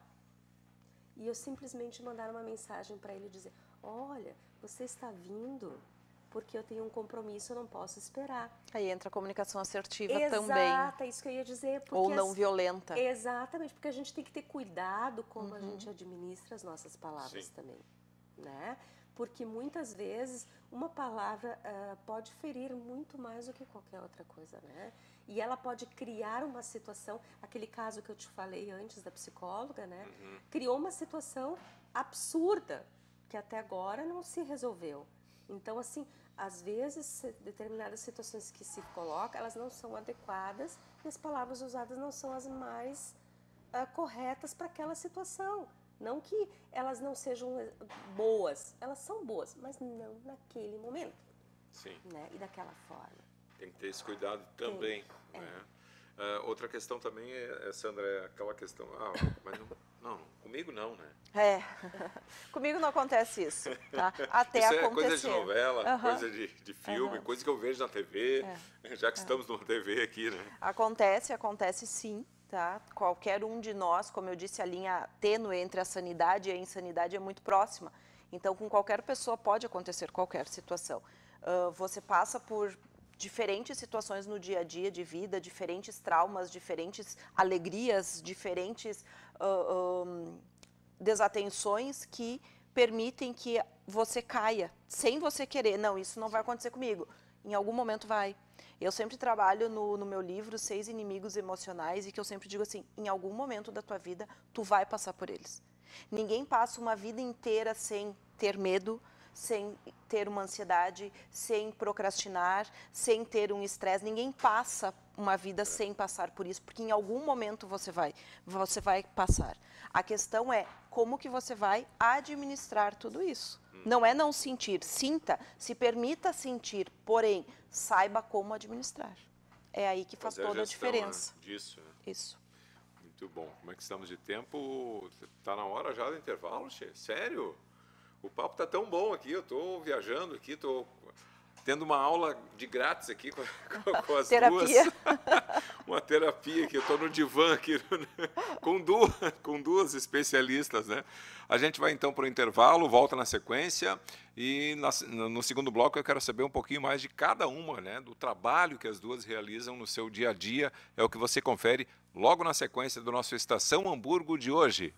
E eu simplesmente mandar uma mensagem para ele dizer, olha, você está vindo porque eu tenho um compromisso, eu não posso esperar. Aí entra a comunicação assertiva Exato, também. Exato, é isso que eu ia dizer. Ou não as... violenta. Exatamente, porque a gente tem que ter cuidado como uhum. a gente administra as nossas palavras Sim. também, né? Porque muitas vezes uma palavra uh, pode ferir muito mais do que qualquer outra coisa, né? E ela pode criar uma situação, aquele caso que eu te falei antes da psicóloga, né? Uhum. Criou uma situação absurda que até agora não se resolveu. Então, assim, às vezes determinadas situações que se colocam, elas não são adequadas e as palavras usadas não são as mais uh, corretas para aquela situação. Não que elas não sejam boas, elas são boas, mas não naquele momento. Sim. Né? E daquela forma. Tem que ter esse cuidado também. Tem. Né? É. Uh, outra questão também, é, Sandra, é aquela questão, ah, mas não, não, comigo não, né? É, comigo não acontece isso, tá? Até isso acontecer. é coisa de novela, uhum. coisa de, de filme, uhum. coisa que eu vejo na T V, é. já que é. estamos numa T V aqui, né? Acontece, acontece sim. Tá? Qualquer um de nós, como eu disse, a linha tênue entre a sanidade e a insanidade é muito próxima. Então, com qualquer pessoa pode acontecer qualquer situação. Uh, você passa por diferentes situações no dia a dia de vida, diferentes traumas, diferentes alegrias, diferentes uh, um, desatenções que permitem que você caia, sem você querer. Não, isso não vai acontecer comigo. Em algum momento vai. Eu sempre trabalho no, no meu livro Seis Inimigos Emocionais e que eu sempre digo assim, em algum momento da tua vida, tu vai passar por eles. Ninguém passa uma vida inteira sem ter medo, sem ter uma ansiedade, sem procrastinar, sem ter um estresse. Ninguém passa uma vida sem passar por isso, porque em algum momento você vai, você vai passar. A questão é como que você vai administrar tudo isso. Não é não sentir, sinta, se permita sentir, porém, saiba como administrar. É aí que faz Fazer toda a, gestão, diferença. Né? Disso, né? Isso. Muito bom. Como é que estamos de tempo? Tá na hora já do intervalo, Che? Sério? O papo tá tão bom aqui, eu tô viajando aqui, tô tendo uma aula de grátis aqui com, com as terapia. duas. Uma terapia aqui, eu tô no divã aqui com duas, com duas especialistas, né? A gente vai então para o intervalo, volta na sequência e na, no segundo bloco eu quero saber um pouquinho mais de cada uma, né? Do trabalho que as duas realizam no seu dia a dia, é o que você confere logo na sequência do nosso Estação Hamburgo de hoje.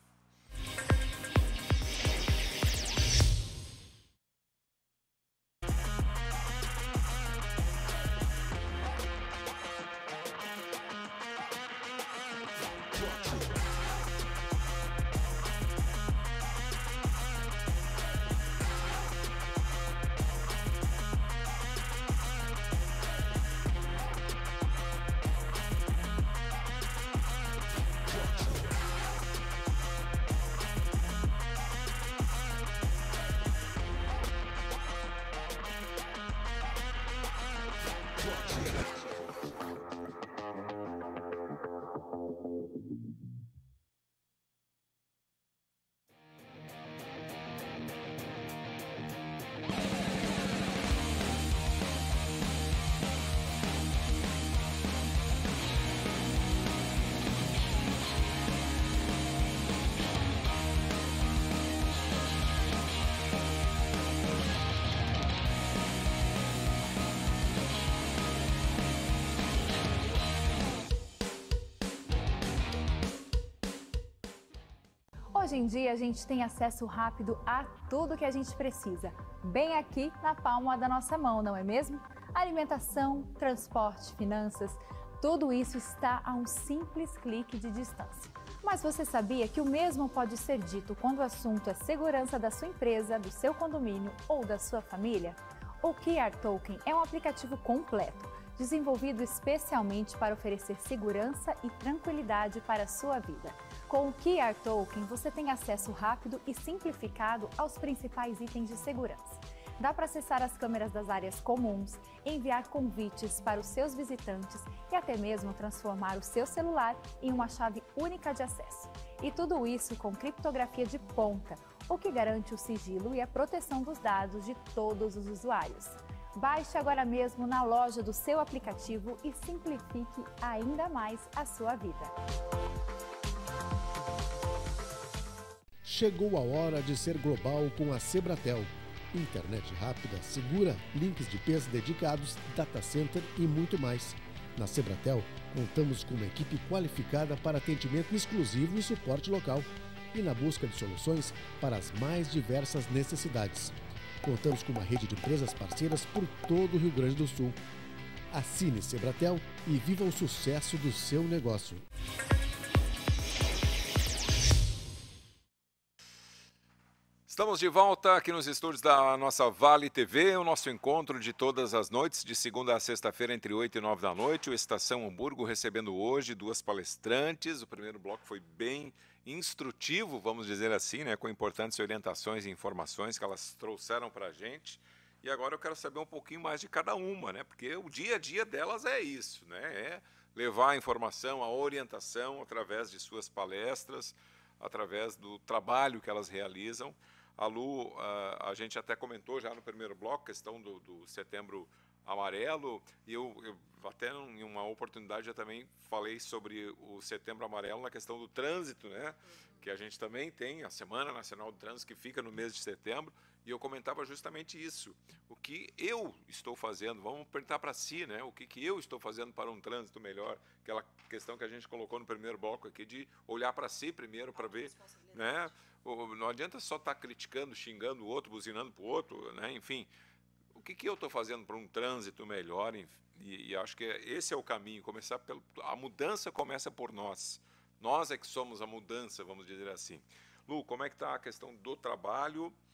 Hoje em dia a gente tem acesso rápido a tudo que a gente precisa, bem aqui na palma da nossa mão, não é mesmo? Alimentação, transporte, finanças, tudo isso está a um simples clique de distância. Mas você sabia que o mesmo pode ser dito quando o assunto é segurança da sua empresa, do seu condomínio ou da sua família? O Key R Token é um aplicativo completo, desenvolvido especialmente para oferecer segurança e tranquilidade para a sua vida. Com o Key R Token, você tem acesso rápido e simplificado aos principais itens de segurança. Dá para acessar as câmeras das áreas comuns, enviar convites para os seus visitantes e até mesmo transformar o seu celular em uma chave única de acesso. E tudo isso com criptografia de ponta, o que garante o sigilo e a proteção dos dados de todos os usuários. Baixe agora mesmo na loja do seu aplicativo e simplifique ainda mais a sua vida. Chegou a hora de ser global com a Sebratel. Internet rápida, segura, links de peso dedicados, data center e muito mais. Na Sebratel, contamos com uma equipe qualificada para atendimento exclusivo e suporte local e na busca de soluções para as mais diversas necessidades. Contamos com uma rede de empresas parceiras por todo o Rio Grande do Sul. Assine Sebratel e viva o sucesso do seu negócio. Estamos de volta aqui nos estúdios da nossa Vale T V, o nosso encontro de todas as noites, de segunda a sexta-feira, entre oito e nove da noite, o Estação Hamburgo recebendo hoje duas palestrantes. O primeiro bloco foi bem instrutivo, vamos dizer assim, né, com importantes orientações e informações que elas trouxeram para a gente. E agora eu quero saber um pouquinho mais de cada uma, né, porque o dia a dia delas é isso, né, é levar a informação, a orientação através de suas palestras, através do trabalho que elas realizam. A Lu, a, a gente até comentou já no primeiro bloco, questão do, do Setembro Amarelo, e eu, eu até em uma oportunidade já também falei sobre o Setembro Amarelo na questão do trânsito, né? Uhum. Que a gente também tem a Semana Nacional do Trânsito, que fica no mês de setembro, e eu comentava justamente isso. O que eu estou fazendo, vamos perguntar para si, né? O que, que eu estou fazendo para um trânsito melhor? Aquela questão que a gente colocou no primeiro bloco aqui, de olhar para si primeiro, para ver, né? Não adianta só estar criticando, xingando o outro, buzinando para o outro, né? Enfim, o que, que eu estou fazendo para um trânsito melhor? E, e acho que esse é o caminho. Começar pelo, a mudança começa por nós. Nós é que somos a mudança, vamos dizer assim. Lu, como é que está a questão do trabalho?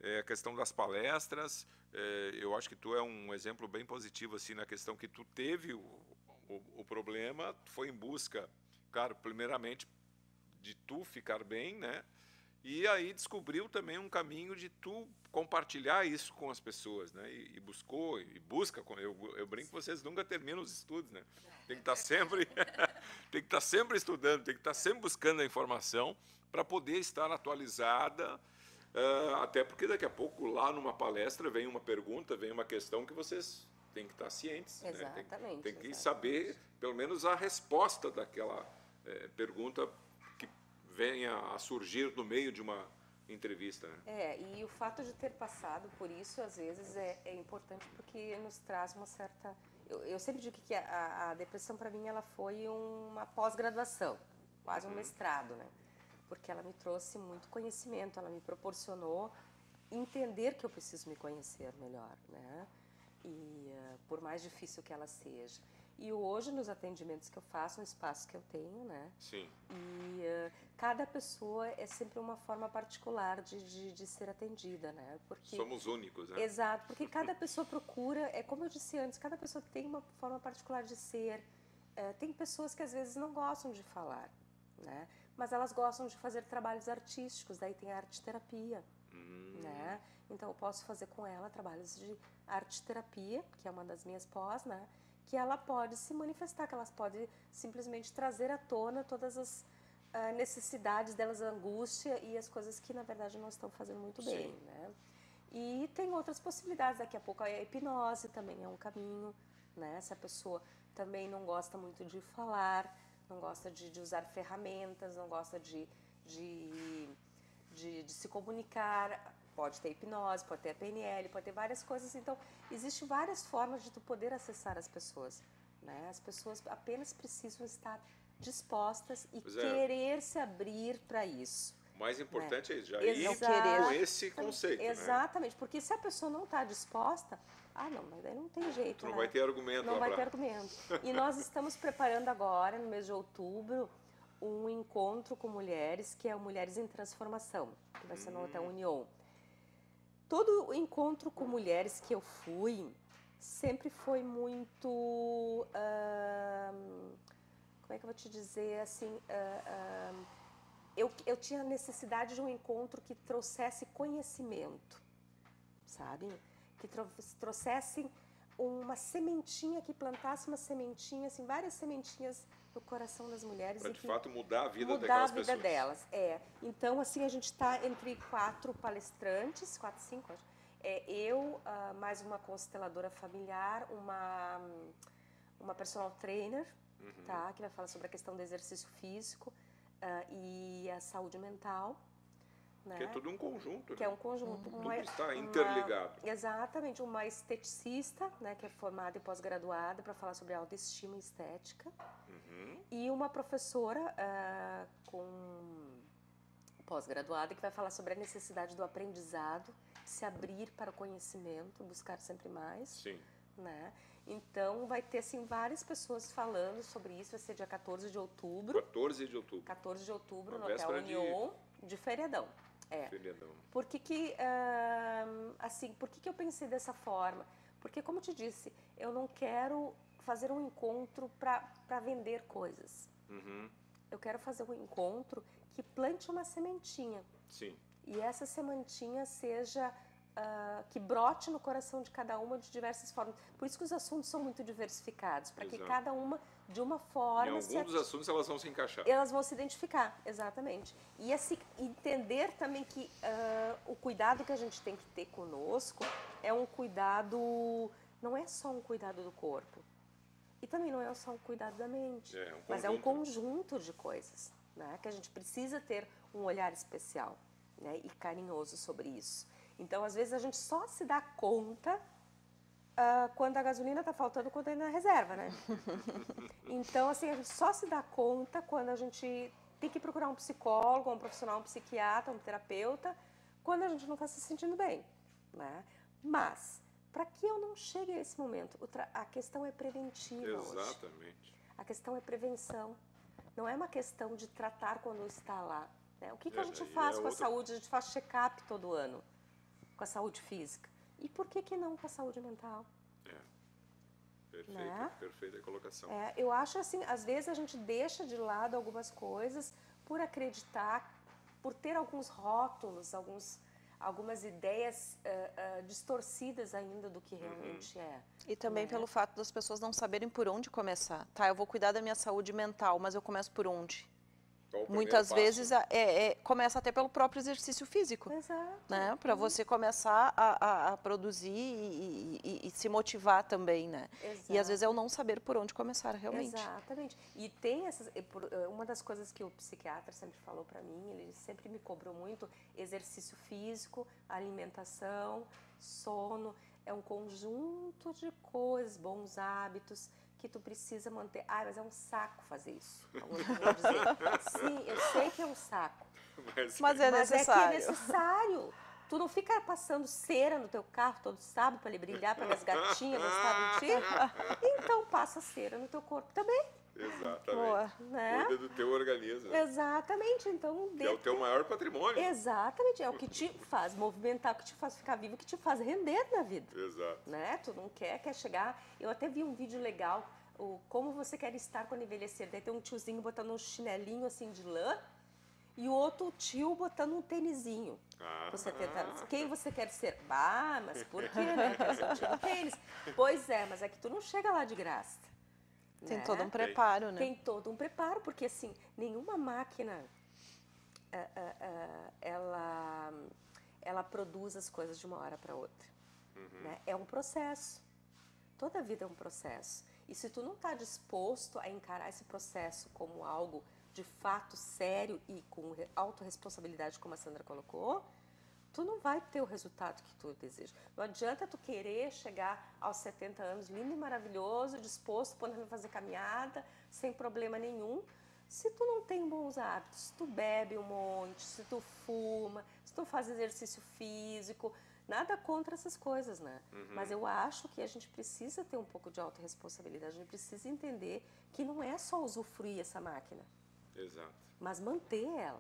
é, a questão das palestras, é, eu acho que tu é um exemplo bem positivo assim na questão que tu teve o, o, o problema, foi em busca, cara, primeiramente de tu ficar bem, né? E aí descobriu também um caminho de tu compartilhar isso com as pessoas, né? E, e buscou, e busca, eu, eu brinco que vocês nunca terminam os estudos, né? Tem que estar sempre, tem que estar sempre estudando, tem que estar sempre buscando a informação para poder estar atualizada, uh, até porque daqui a pouco lá numa palestra vem uma pergunta, vem uma questão que vocês têm que estar cientes, exatamente, né? Tem, tem que exatamente. saber pelo menos a resposta daquela é, pergunta que venha a surgir no meio de uma entrevista, né? É, e o fato de ter passado por isso, às vezes, é, é importante porque nos traz uma certa... Eu, eu sempre digo que a, a depressão, para mim, ela foi uma pós-graduação, quase um Uhum. mestrado, né? Porque ela me trouxe muito conhecimento, ela me proporcionou entender que eu preciso me conhecer melhor, né? E uh, por mais difícil que ela seja. E hoje, nos atendimentos que eu faço, no espaço que eu tenho, né? Sim. E uh, cada pessoa é sempre uma forma particular de, de, de ser atendida, né? Porque, somos únicos, né? exato, porque cada pessoa procura, é como eu disse antes, cada pessoa tem uma forma particular de ser. Uh, tem pessoas que às vezes não gostam de falar, né? Mas elas gostam de fazer trabalhos artísticos, daí tem a arte-terapia, Hum. né? Então eu posso fazer com ela trabalhos de arte-terapia, que é uma das minhas pós, né? Que ela pode se manifestar, que elas podem simplesmente trazer à tona todas as uh, necessidades delas, a angústia e as coisas que na verdade não estão fazendo muito Sim. bem, né? E tem outras possibilidades, daqui a pouco a hipnose também é um caminho, né? Se a pessoa também não gosta muito de falar, não gosta de, de usar ferramentas, não gosta de, de, de, de se comunicar, pode ter hipnose, pode ter a P N L, pode ter várias coisas. Então, existem várias formas de tu poder acessar as pessoas, né? As pessoas apenas precisam estar dispostas e Pois é. querer se abrir para isso. O mais importante né? é já ir Exato. com esse conceito, Exatamente, né? Porque se a pessoa não está disposta, ah não, mas daí não tem jeito, Tu não né? vai ter argumento Não lá vai pra... ter argumento. E nós estamos preparando agora, no mês de outubro, um encontro com mulheres, que é o Mulheres em Transformação, que vai ser no Hotel Union. Todo o encontro com mulheres que eu fui, sempre foi muito... Uh, como é que eu vou te dizer, assim... Uh, uh, eu, eu tinha necessidade de um encontro que trouxesse conhecimento, sabe? Que trouxessem uma sementinha, que plantasse uma sementinha, assim, várias sementinhas no coração das mulheres. Para de que fato mudar a vida mudar daquelas a vida pessoas. delas, é. Então, assim, a gente está entre quatro palestrantes, quatro, cinco, acho. É, eu, uh, mais uma consteladora familiar, uma, uma personal trainer, Uhum. tá? Que vai falar sobre a questão do exercício físico uh, e a saúde mental. Né? Que é tudo um conjunto, Que né? é um conjunto. Tudo Uma, está interligado. Uma, exatamente, uma esteticista, né, que é formada e pós-graduada para falar sobre autoestima e estética. Uhum. E uma professora uh, com pós-graduada que vai falar sobre a necessidade do aprendizado, se abrir para o conhecimento, buscar sempre mais. Sim. Né? Então vai ter assim várias pessoas falando sobre isso, vai ser dia quatorze de outubro. quatorze de outubro. quatorze de outubro Uma no Hotel véspera de- Union, de feriadão. É. Feriadão. Por que que, ah, assim, por que que eu pensei dessa forma? Porque, como eu te disse, eu não quero fazer um encontro para vender coisas. Uhum. Eu quero fazer um encontro que plante uma sementinha. Sim. E essa sementinha seja... Uh, que brote no coração de cada uma de diversas formas. Por isso que os assuntos são muito diversificados, para que Exato. cada uma, de uma Em forma... algum se dos assuntos elas vão se encaixar. elas vão se identificar, exatamente. E assim, entender também que uh, o cuidado que a gente tem que ter conosco é um cuidado, não é só um cuidado do corpo. E também não é só um cuidado da mente. É, um mas é um conjunto. conjunto de coisas, né? Que a gente precisa ter um olhar especial, né? E carinhoso sobre isso. Então, às vezes, a gente só se dá conta uh, quando a gasolina está faltando, quando ainda na reserva, né? Então, assim, a gente só se dá conta quando a gente tem que procurar um psicólogo, um profissional, um psiquiatra, um terapeuta, quando a gente não está se sentindo bem, né? Mas, para que eu não chegue a esse momento, o tra- a questão é preventiva hoje. Exatamente. A questão é prevenção. Não é uma questão de tratar quando está lá, né? O que, que É, a gente daí faz é com a outra- saúde? A gente faz check-up todo ano. com a saúde física. E por que que não com a saúde mental? É. Perfeita, Né? perfeita colocação. É, eu acho assim, às vezes a gente deixa de lado algumas coisas por acreditar, por ter alguns rótulos, alguns, algumas ideias uh, uh, distorcidas ainda do que realmente Uhum. é. E também né? pelo fato das pessoas não saberem por onde começar. Tá, eu vou cuidar da minha saúde mental, mas eu começo por onde? Qual o Muitas primeiro vezes passo? é, é, começa até pelo próprio exercício físico. Exato. Né, para você começar a, a, a produzir e, e, e se motivar também, né? Exato. E às vezes é o não saber por onde começar realmente. Exatamente. E tem essas, uma das coisas que o psiquiatra sempre falou para mim, ele sempre me cobrou muito, exercício físico, alimentação, sono, é um conjunto de coisas, bons hábitos que tu precisa manter. Ah, mas é um saco fazer isso. Alguns vão dizer. Sim, eu sei que é um saco. Mas, Mas é Mas necessário. é que é necessário. Tu não fica passando cera no teu carro todo sábado para ele brilhar, para as gatinhas gostar de ti? Então passa cera no teu corpo também, Exatamente. Boa. né? Cuida do teu organismo. Exatamente. Então, Que é o teu maior patrimônio. Exatamente, é o que te faz movimentar, o que te faz ficar vivo, o que te faz render na vida. Exato. Né? Tu não quer, quer chegar... Eu até vi um vídeo legal, o como você quer estar quando envelhecer. Daí tem um tiozinho botando um chinelinho assim de lã e o outro tio botando um tênisinho. Ah. Com setenta anos. Quem você quer ser? Ah, mas por quê, né? Quer ser o tio do tênis. Pois é, mas é que tu não chega lá de graça. Tem né? todo um preparo, né? Tem todo um preparo, porque assim, nenhuma máquina uh, uh, uh, ela, ela produz as coisas de uma hora para outra. Uhum. Né? É um processo. Toda a vida é um processo. E se tu não está disposto a encarar esse processo como algo de fato sério e com autorresponsabilidade, como a Sandra colocou, tu não vai ter o resultado que tu deseja. Não adianta tu querer chegar aos setenta anos lindo e maravilhoso, disposto, podendo fazer caminhada, sem problema nenhum, se tu não tem bons hábitos, se tu bebe um monte, se tu fuma, se tu faz exercício físico, nada contra essas coisas, né? Uhum. Mas eu acho que a gente precisa ter um pouco de autorresponsabilidade, a gente precisa entender que não é só usufruir essa máquina, Exato. mas manter ela.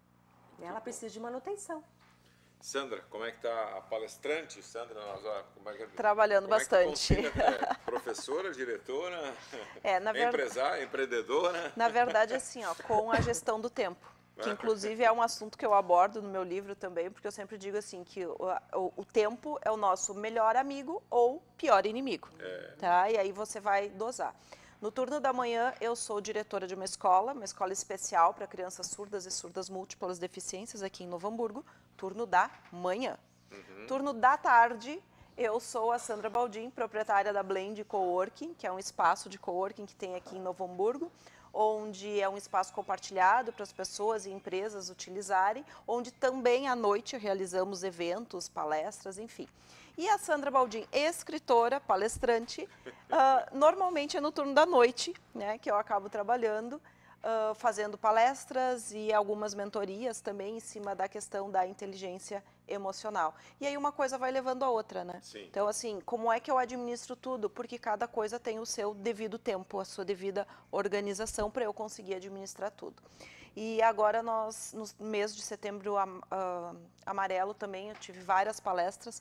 Ela bom. precisa de manutenção. Sandra, como é que tá a palestrante? Sandra, nós, ó, como é que, Trabalhando como é que bastante. concilia, é, professora, diretora, É, na ver- empresária, empreendedora. Na verdade, assim, ó, com a gestão do tempo, que inclusive é um assunto que eu abordo no meu livro também, porque eu sempre digo assim, que o, o, o tempo é o nosso melhor amigo ou pior inimigo, É. tá? E aí você vai dosar. No turno da manhã, eu sou diretora de uma escola, uma escola especial para crianças surdas e surdas múltiplas deficiências aqui em Novo Hamburgo, turno da manhã. Uhum. Turno da tarde, eu sou a Sandra Baldin, proprietária da Blend Coworking, que é um espaço de coworking que tem aqui em Novo Hamburgo, onde é um espaço compartilhado para as pessoas e empresas utilizarem, onde também à noite realizamos eventos, palestras, enfim. E a Sandra Baldin, escritora, palestrante, uh, normalmente é no turno da noite, né, que eu acabo trabalhando, uh, fazendo palestras e algumas mentorias também em cima da questão da inteligência emocional. E aí uma coisa vai levando a outra, né? Sim. Então, assim, como é que eu administro tudo? Porque cada coisa tem o seu devido tempo, a sua devida organização para eu conseguir administrar tudo. E agora nós, no mês de setembro am, uh, amarelo também, eu tive várias palestras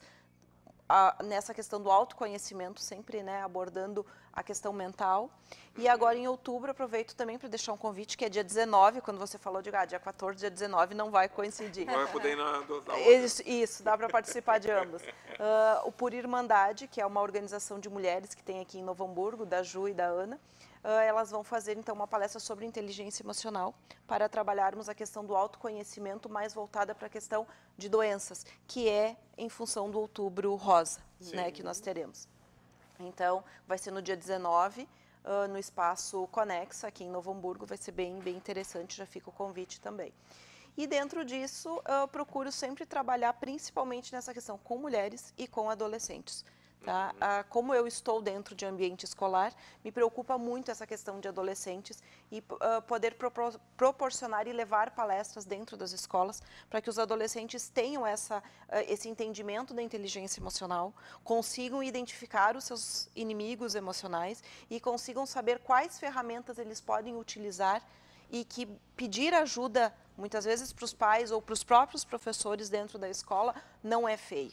a, nessa questão do autoconhecimento, sempre, né, abordando a questão mental. E agora em outubro, aproveito também para deixar um convite, que é dia dezenove, quando você falou de ah, dia quatorze, dia dezenove, não vai coincidir. Não vai poder ir na do, da outra. Isso, isso, dá para participar de ambas. Uh, o Por Irmandade, que é uma organização de mulheres que tem aqui em Novo Hamburgo, da Ju e da Ana, uh, elas vão fazer então uma palestra sobre inteligência emocional para trabalharmos a questão do autoconhecimento mais voltada para a questão de doenças, que é em função do Outubro Rosa, né, que nós teremos. Então, vai ser no dia dezenove, uh, no espaço Conexa, aqui em Novo Hamburgo, vai ser bem, bem interessante, já fica o convite também. E dentro disso, eu procuro sempre trabalhar principalmente nessa questão com mulheres e com adolescentes. Tá? Uhum. Ah, como eu estou dentro de ambiente escolar, me preocupa muito essa questão de adolescentes e uh, poder propor proporcionar e levar palestras dentro das escolas para que os adolescentes tenham essa, uh, esse entendimento da inteligência emocional, consigam identificar os seus inimigos emocionais e consigam saber quais ferramentas eles podem utilizar e que pedir ajuda, muitas vezes para os pais ou para os próprios professores dentro da escola, não é feio.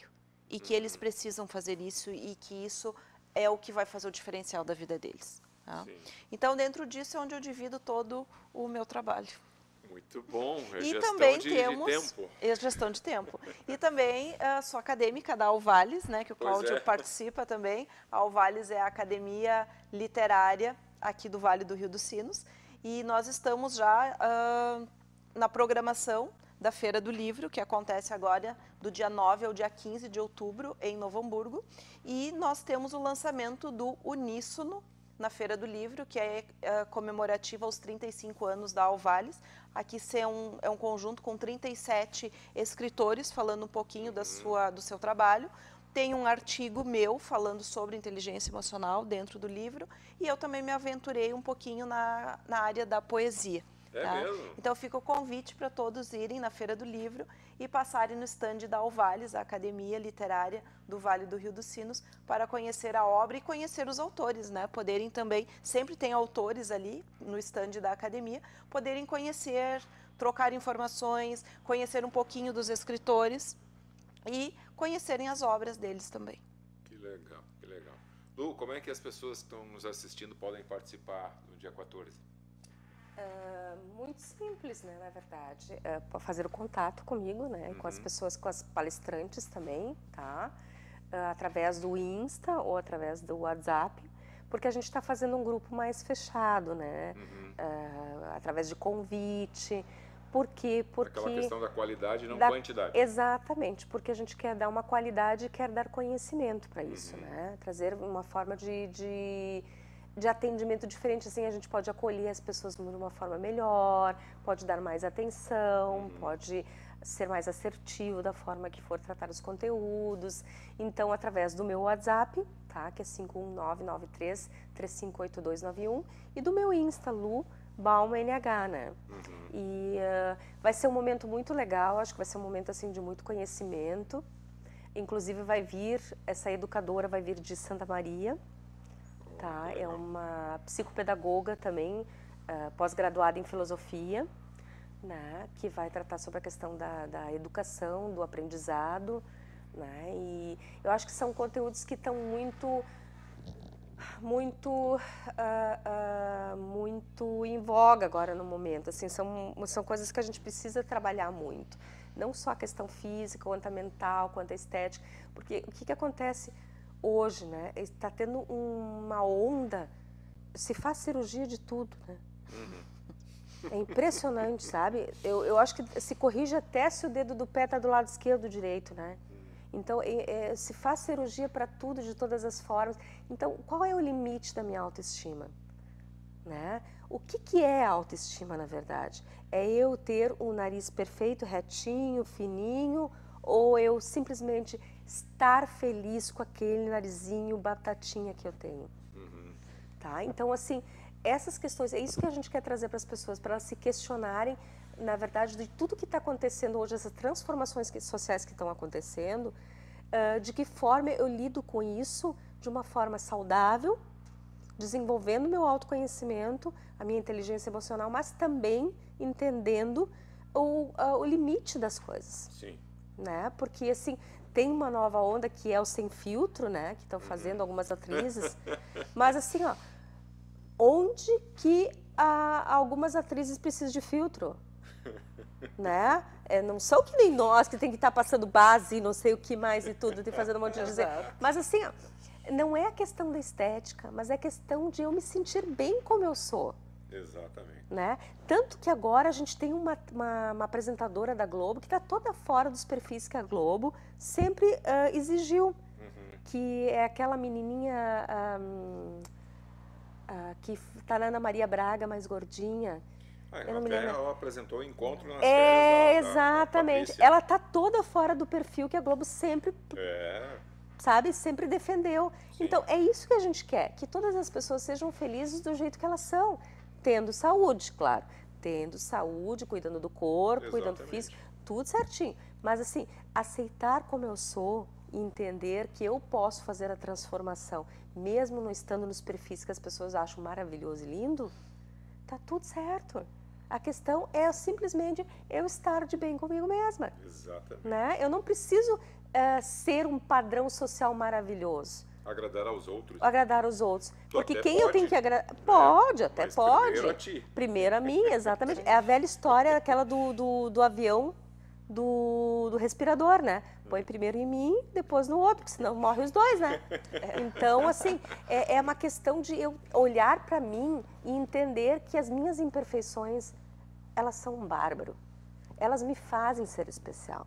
e que eles precisam fazer isso e que isso é o que vai fazer o diferencial da vida deles. Tá? Então, dentro disso é onde eu divido todo o meu trabalho. Muito bom, é e gestão também de, temos de tempo. É gestão de tempo. E também uh, sou acadêmica da Alvales, né, que o Pois Cláudio é. participa também. A Alvales é a academia literária aqui do Vale do Rio dos Sinos. E nós estamos já uh, na programação da Feira do Livro, que acontece agora do dia nove ao dia quinze de outubro em Novo Hamburgo. E nós temos o lançamento do Uníssono na Feira do Livro, que é uh, comemorativa aos trinta e cinco anos da Alvales. Aqui é um, é um conjunto com trinta e sete escritores falando um pouquinho da sua, do seu trabalho. Tem um artigo meu falando sobre inteligência emocional dentro do livro e eu também me aventurei um pouquinho na, na área da poesia. É tá? mesmo? Então fica o convite para todos irem na Feira do Livro e passarem no estande da Alvales, a Academia Literária do Vale do Rio dos Sinos, para conhecer a obra e conhecer os autores, né? Poderem também, sempre tem autores ali no estande da academia, poderem conhecer, trocar informações, conhecer um pouquinho dos escritores e conhecerem as obras deles também. Que legal, que legal. Lu, como é que as pessoas que estão nos assistindo podem participar no dia quatorze? Uh, muito simples, né, na verdade, uh, fazer o contato comigo, né, Uhum. com as pessoas, com as palestrantes também, tá, uh, através do Insta ou através do WhatsApp, porque a gente está fazendo um grupo mais fechado, né, Uhum. uh, através de convite, por quê? Porque... Aquela questão da qualidade e não da, quantidade. Exatamente, porque a gente quer dar uma qualidade e quer dar conhecimento para isso, Uhum. né, trazer uma forma de... de de atendimento diferente, assim, a gente pode acolher as pessoas de uma forma melhor, pode dar mais atenção, Uhum. pode ser mais assertivo da forma que for tratar os conteúdos. Então, através do meu WhatsApp, tá, que é cinco um nove nove três, três cinco oito dois nove um, e do meu Insta, Lu Bauma N H, né? Uhum. E uh, vai ser um momento muito legal, acho que vai ser um momento, assim, de muito conhecimento. Inclusive, vai vir, essa educadora vai vir de Santa Maria, tá? É uma psicopedagoga também, uh, pós-graduada em filosofia, né? Que vai tratar sobre a questão da, da educação, do aprendizado, né? E eu acho que são conteúdos que estão muito, muito, uh, uh, muito em voga agora no momento. Assim, são, são coisas que a gente precisa trabalhar muito. Não só a questão física, quanto a mental, quanto a estética, porque o que, que acontece hoje, né, está tendo uma onda, se faz cirurgia de tudo, né? Uhum. É impressionante, sabe? Eu, eu acho que se corrige até se o dedo do pé está do lado esquerdo ou direito, né? Então, é, é, se faz cirurgia para tudo, de todas as formas. Então, qual é o limite da minha autoestima? Né? O que, que é autoestima, na verdade? É eu ter um nariz perfeito, retinho, fininho, ou eu simplesmente estar feliz com aquele narizinho batatinha que eu tenho. Uhum. Tá? Então, assim, essas questões, é isso que a gente quer trazer para as pessoas, para elas se questionarem, na verdade, de tudo que está acontecendo hoje, essas transformações que, sociais que estão acontecendo, uh, de que forma eu lido com isso de uma forma saudável, desenvolvendo meu autoconhecimento, a minha inteligência emocional, mas também entendendo o, uh, o limite das coisas. Sim. Né? Porque, assim, tem uma nova onda que é o sem filtro, né? Que estão fazendo algumas atrizes. Mas, assim, ó, onde que a, algumas atrizes precisam de filtro? Né? É, não são que nem nós, que tem que estar tá passando base, não sei o que mais e tudo, e fazendo um monte de dizer. Mas, assim, ó, não é a questão da estética, mas é a questão de eu me sentir bem como eu sou. Exatamente. Né? Tanto que agora a gente tem uma, uma, uma apresentadora da Globo que está toda fora dos perfis que a Globo sempre uh, exigiu, uhum. que é aquela menininha um, uh, que está na Ana Maria Braga, mais gordinha. Ah, eu não me lembro. Ela apresentou o encontro nas é, férias da, exatamente. Da, da ela está toda fora do perfil que a Globo sempre... É. sabe, sempre defendeu. Sim. Então, é isso que a gente quer, que todas as pessoas sejam felizes do jeito que elas são. Tendo saúde, claro. Tendo saúde, cuidando do corpo, Exatamente. Cuidando do físico, tudo certinho. Mas, assim, aceitar como eu sou e entender que eu posso fazer a transformação, mesmo não estando nos perfis que as pessoas acham maravilhoso e lindo, tá tudo certo. A questão é simplesmente eu estar de bem comigo mesma. Exatamente. Né? Eu não preciso uh, ser um padrão social maravilhoso. Agradar aos outros. Agradar aos outros. Tu Porque até quem pode, eu tenho que agradar... Pode, é, até mas pode. Primeiro a ti. Primeiro a mim, exatamente. É a velha história, aquela do, do, do avião, do, do respirador, né? Põe primeiro em mim, depois no outro, porque senão morrem os dois, né? Então, assim, é, é uma questão de eu olhar para mim e entender que as minhas imperfeições, elas são um bárbaro. Elas me fazem ser especial,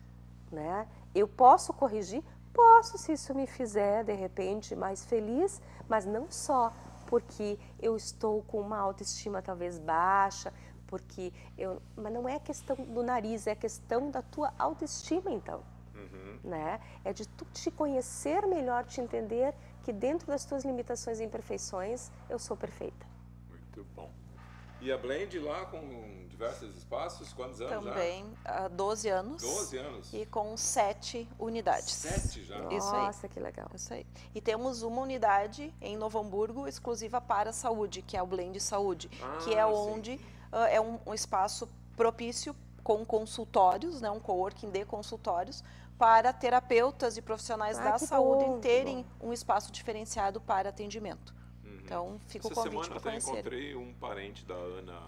né? Eu posso corrigir? Posso, se isso me fizer, de repente, mais feliz, mas não só porque eu estou com uma autoestima talvez baixa, porque eu... Mas não é questão do nariz, é questão da tua autoestima, então. Uhum. Né? É de tu te conhecer melhor, te entender que dentro das tuas limitações e imperfeições, eu sou perfeita. Muito bom. E a Blend lá com diversos espaços, quantos anos já? Também há doze anos. doze anos. E com sete unidades. Sete já? Isso aí. Nossa, que legal. Isso aí. E temos uma unidade em Novo Hamburgo exclusiva para a saúde, que é o Blend Saúde, Ah, que é onde uh, é um, um espaço propício com consultórios, né, um coworking de consultórios, para terapeutas e profissionais ah, da que saúde bom, terem um espaço diferenciado para atendimento. Uhum. Então, fica Essa o convite semana para até conhecer. encontrei um parente da Ana,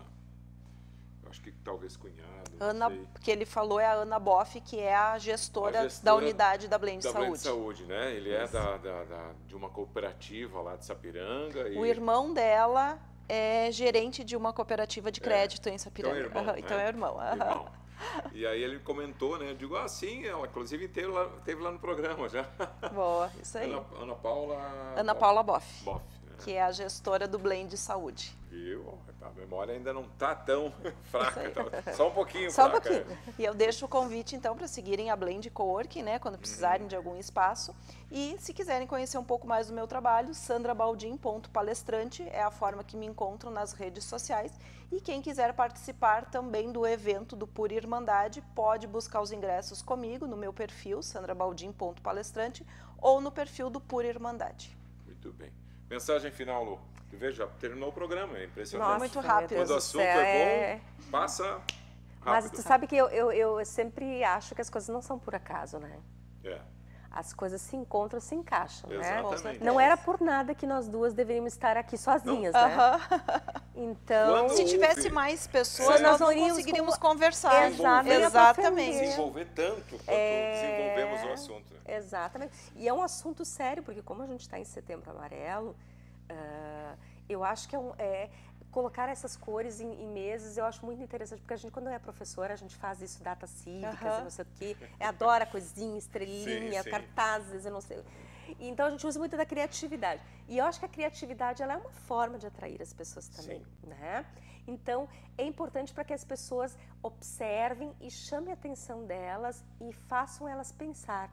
acho que talvez cunhado, Ana, não sei. que ele falou é a Ana Boff, que é a gestora, A gestora da unidade da Blend da Saúde. Blend Saúde, né? Ele é da, da, da, de uma cooperativa lá de Sapiranga. E... O irmão dela é gerente de uma cooperativa de crédito é. em Sapiranga. Então é irmão. Uhum. Né? Então é irmão. Uhum. irmão. E aí ele comentou, né? Eu digo, ah, sim, ela inclusive teve lá, teve lá no programa já. Boa, isso aí. Ana, Ana Paula... Ana Paula Boff. Boff, né? Que é a gestora do Blend Saúde. Viu? A memória ainda não está tão fraca, tá? Só um pouquinho Só fraca. um pouquinho. E eu deixo o convite, então, para seguirem a Blend Coworking, né? Quando precisarem uhum. de algum espaço. E se quiserem conhecer um pouco mais do meu trabalho, sandra baldim ponto palestrante é a forma que me encontro nas redes sociais. E quem quiser participar também do evento do Pura Irmandade, pode buscar os ingressos comigo no meu perfil, sandra baldim ponto palestrante, ou no perfil do Pura Irmandade. Muito bem. Mensagem final, Lu. Veja, terminou o programa, é impressionante. Nossa, muito rápido. Quando o assunto é bom, passa rápido. Mas tu sabe que eu, eu, eu sempre acho que as coisas não são por acaso, né? É. As coisas se encontram, se encaixam, Exatamente. né? Não era por nada que nós duas deveríamos estar aqui sozinhas, não. né? Uhum. Então... Quando se tivesse houve... mais pessoas, é. nós não nós conseguiríamos com... conversar. Exatamente. Exatamente. Desenvolver tanto quanto é... desenvolvemos o assunto. Né? Exatamente. E é um assunto sério, porque como a gente está em Setembro Amarelo, uh, eu acho que é, um, é colocar essas cores em, em meses, eu acho muito interessante, porque a gente, quando é professora, a gente faz isso, datas cívicas uhum. e não sei o quê, adora coisinha, estrelinha, sim, sim. cartazes, eu não sei. Então, a gente usa muito da criatividade. E eu acho que a criatividade, ela é uma forma de atrair as pessoas também, sim. né? Então, é importante para que as pessoas observem e chamem a atenção delas e façam elas pensar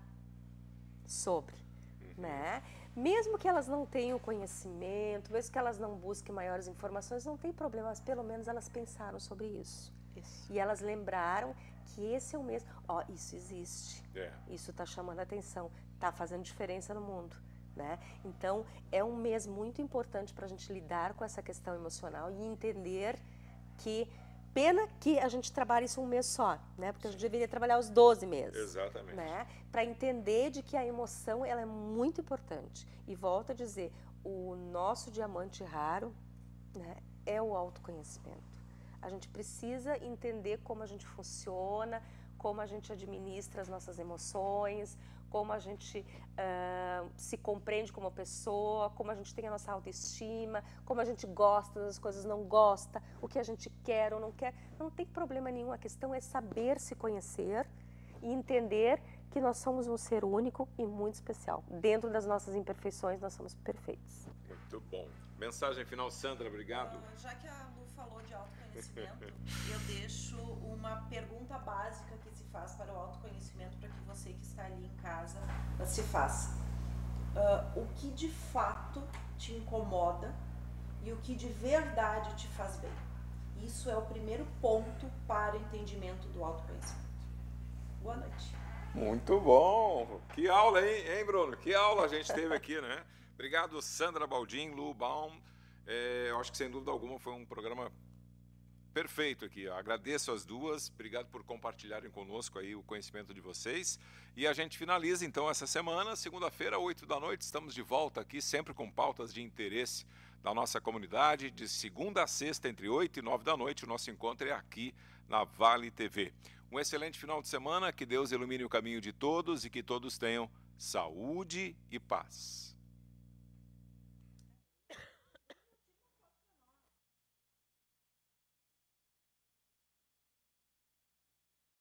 sobre, uhum. né? Mesmo que elas não tenham conhecimento, mesmo que elas não busquem maiores informações, não tem problema, mas pelo menos elas pensaram sobre isso. isso. E elas lembraram que esse é o mesmo. Ó, oh, isso existe, é. Isso está chamando a atenção, está fazendo diferença no mundo, né? Então, é um mês muito importante para a gente lidar com essa questão emocional e entender que... Pena que a gente trabalha isso um mês só, né? Porque a gente deveria trabalhar os doze meses. Exatamente. Né? Para entender de que a emoção ela é muito importante. E volto a dizer, o nosso diamante raro, né, é o autoconhecimento. A gente precisa entender como a gente funciona, como a gente administra as nossas emoções, como a gente uh, se compreende como pessoa, como a gente tem a nossa autoestima, como a gente gosta das coisas, não gosta, o que a gente quer ou não quer. Não tem problema nenhum, a questão é saber se conhecer e entender que nós somos um ser único e muito especial. Dentro das nossas imperfeições, nós somos perfeitos. Muito bom. Mensagem final, Sandra, obrigado. Uh, já que a Lu falou de autoconhecimento, eu deixo uma pergunta básica que se faz para o autoconhecimento, para que você que está ali em casa se faça. Uh, o que de fato te incomoda e o que de verdade te faz bem? Isso é o primeiro ponto para o entendimento do autoconhecimento. Boa noite. Muito bom. Que aula, hein, hein Bruno? Que aula a gente teve aqui, né? Obrigado, Sandra Baldim, Lu Baum. É, eu acho que, sem dúvida alguma, foi um programa perfeito aqui. Agradeço as duas, obrigado por compartilharem conosco aí o conhecimento de vocês. E a gente finaliza então essa semana, segunda-feira, oito da noite, estamos de volta aqui, sempre com pautas de interesse da nossa comunidade, de segunda a sexta, entre oito e nove da noite, o nosso encontro é aqui na Vale T V. Um excelente final de semana, que Deus ilumine o caminho de todos e que todos tenham saúde e paz.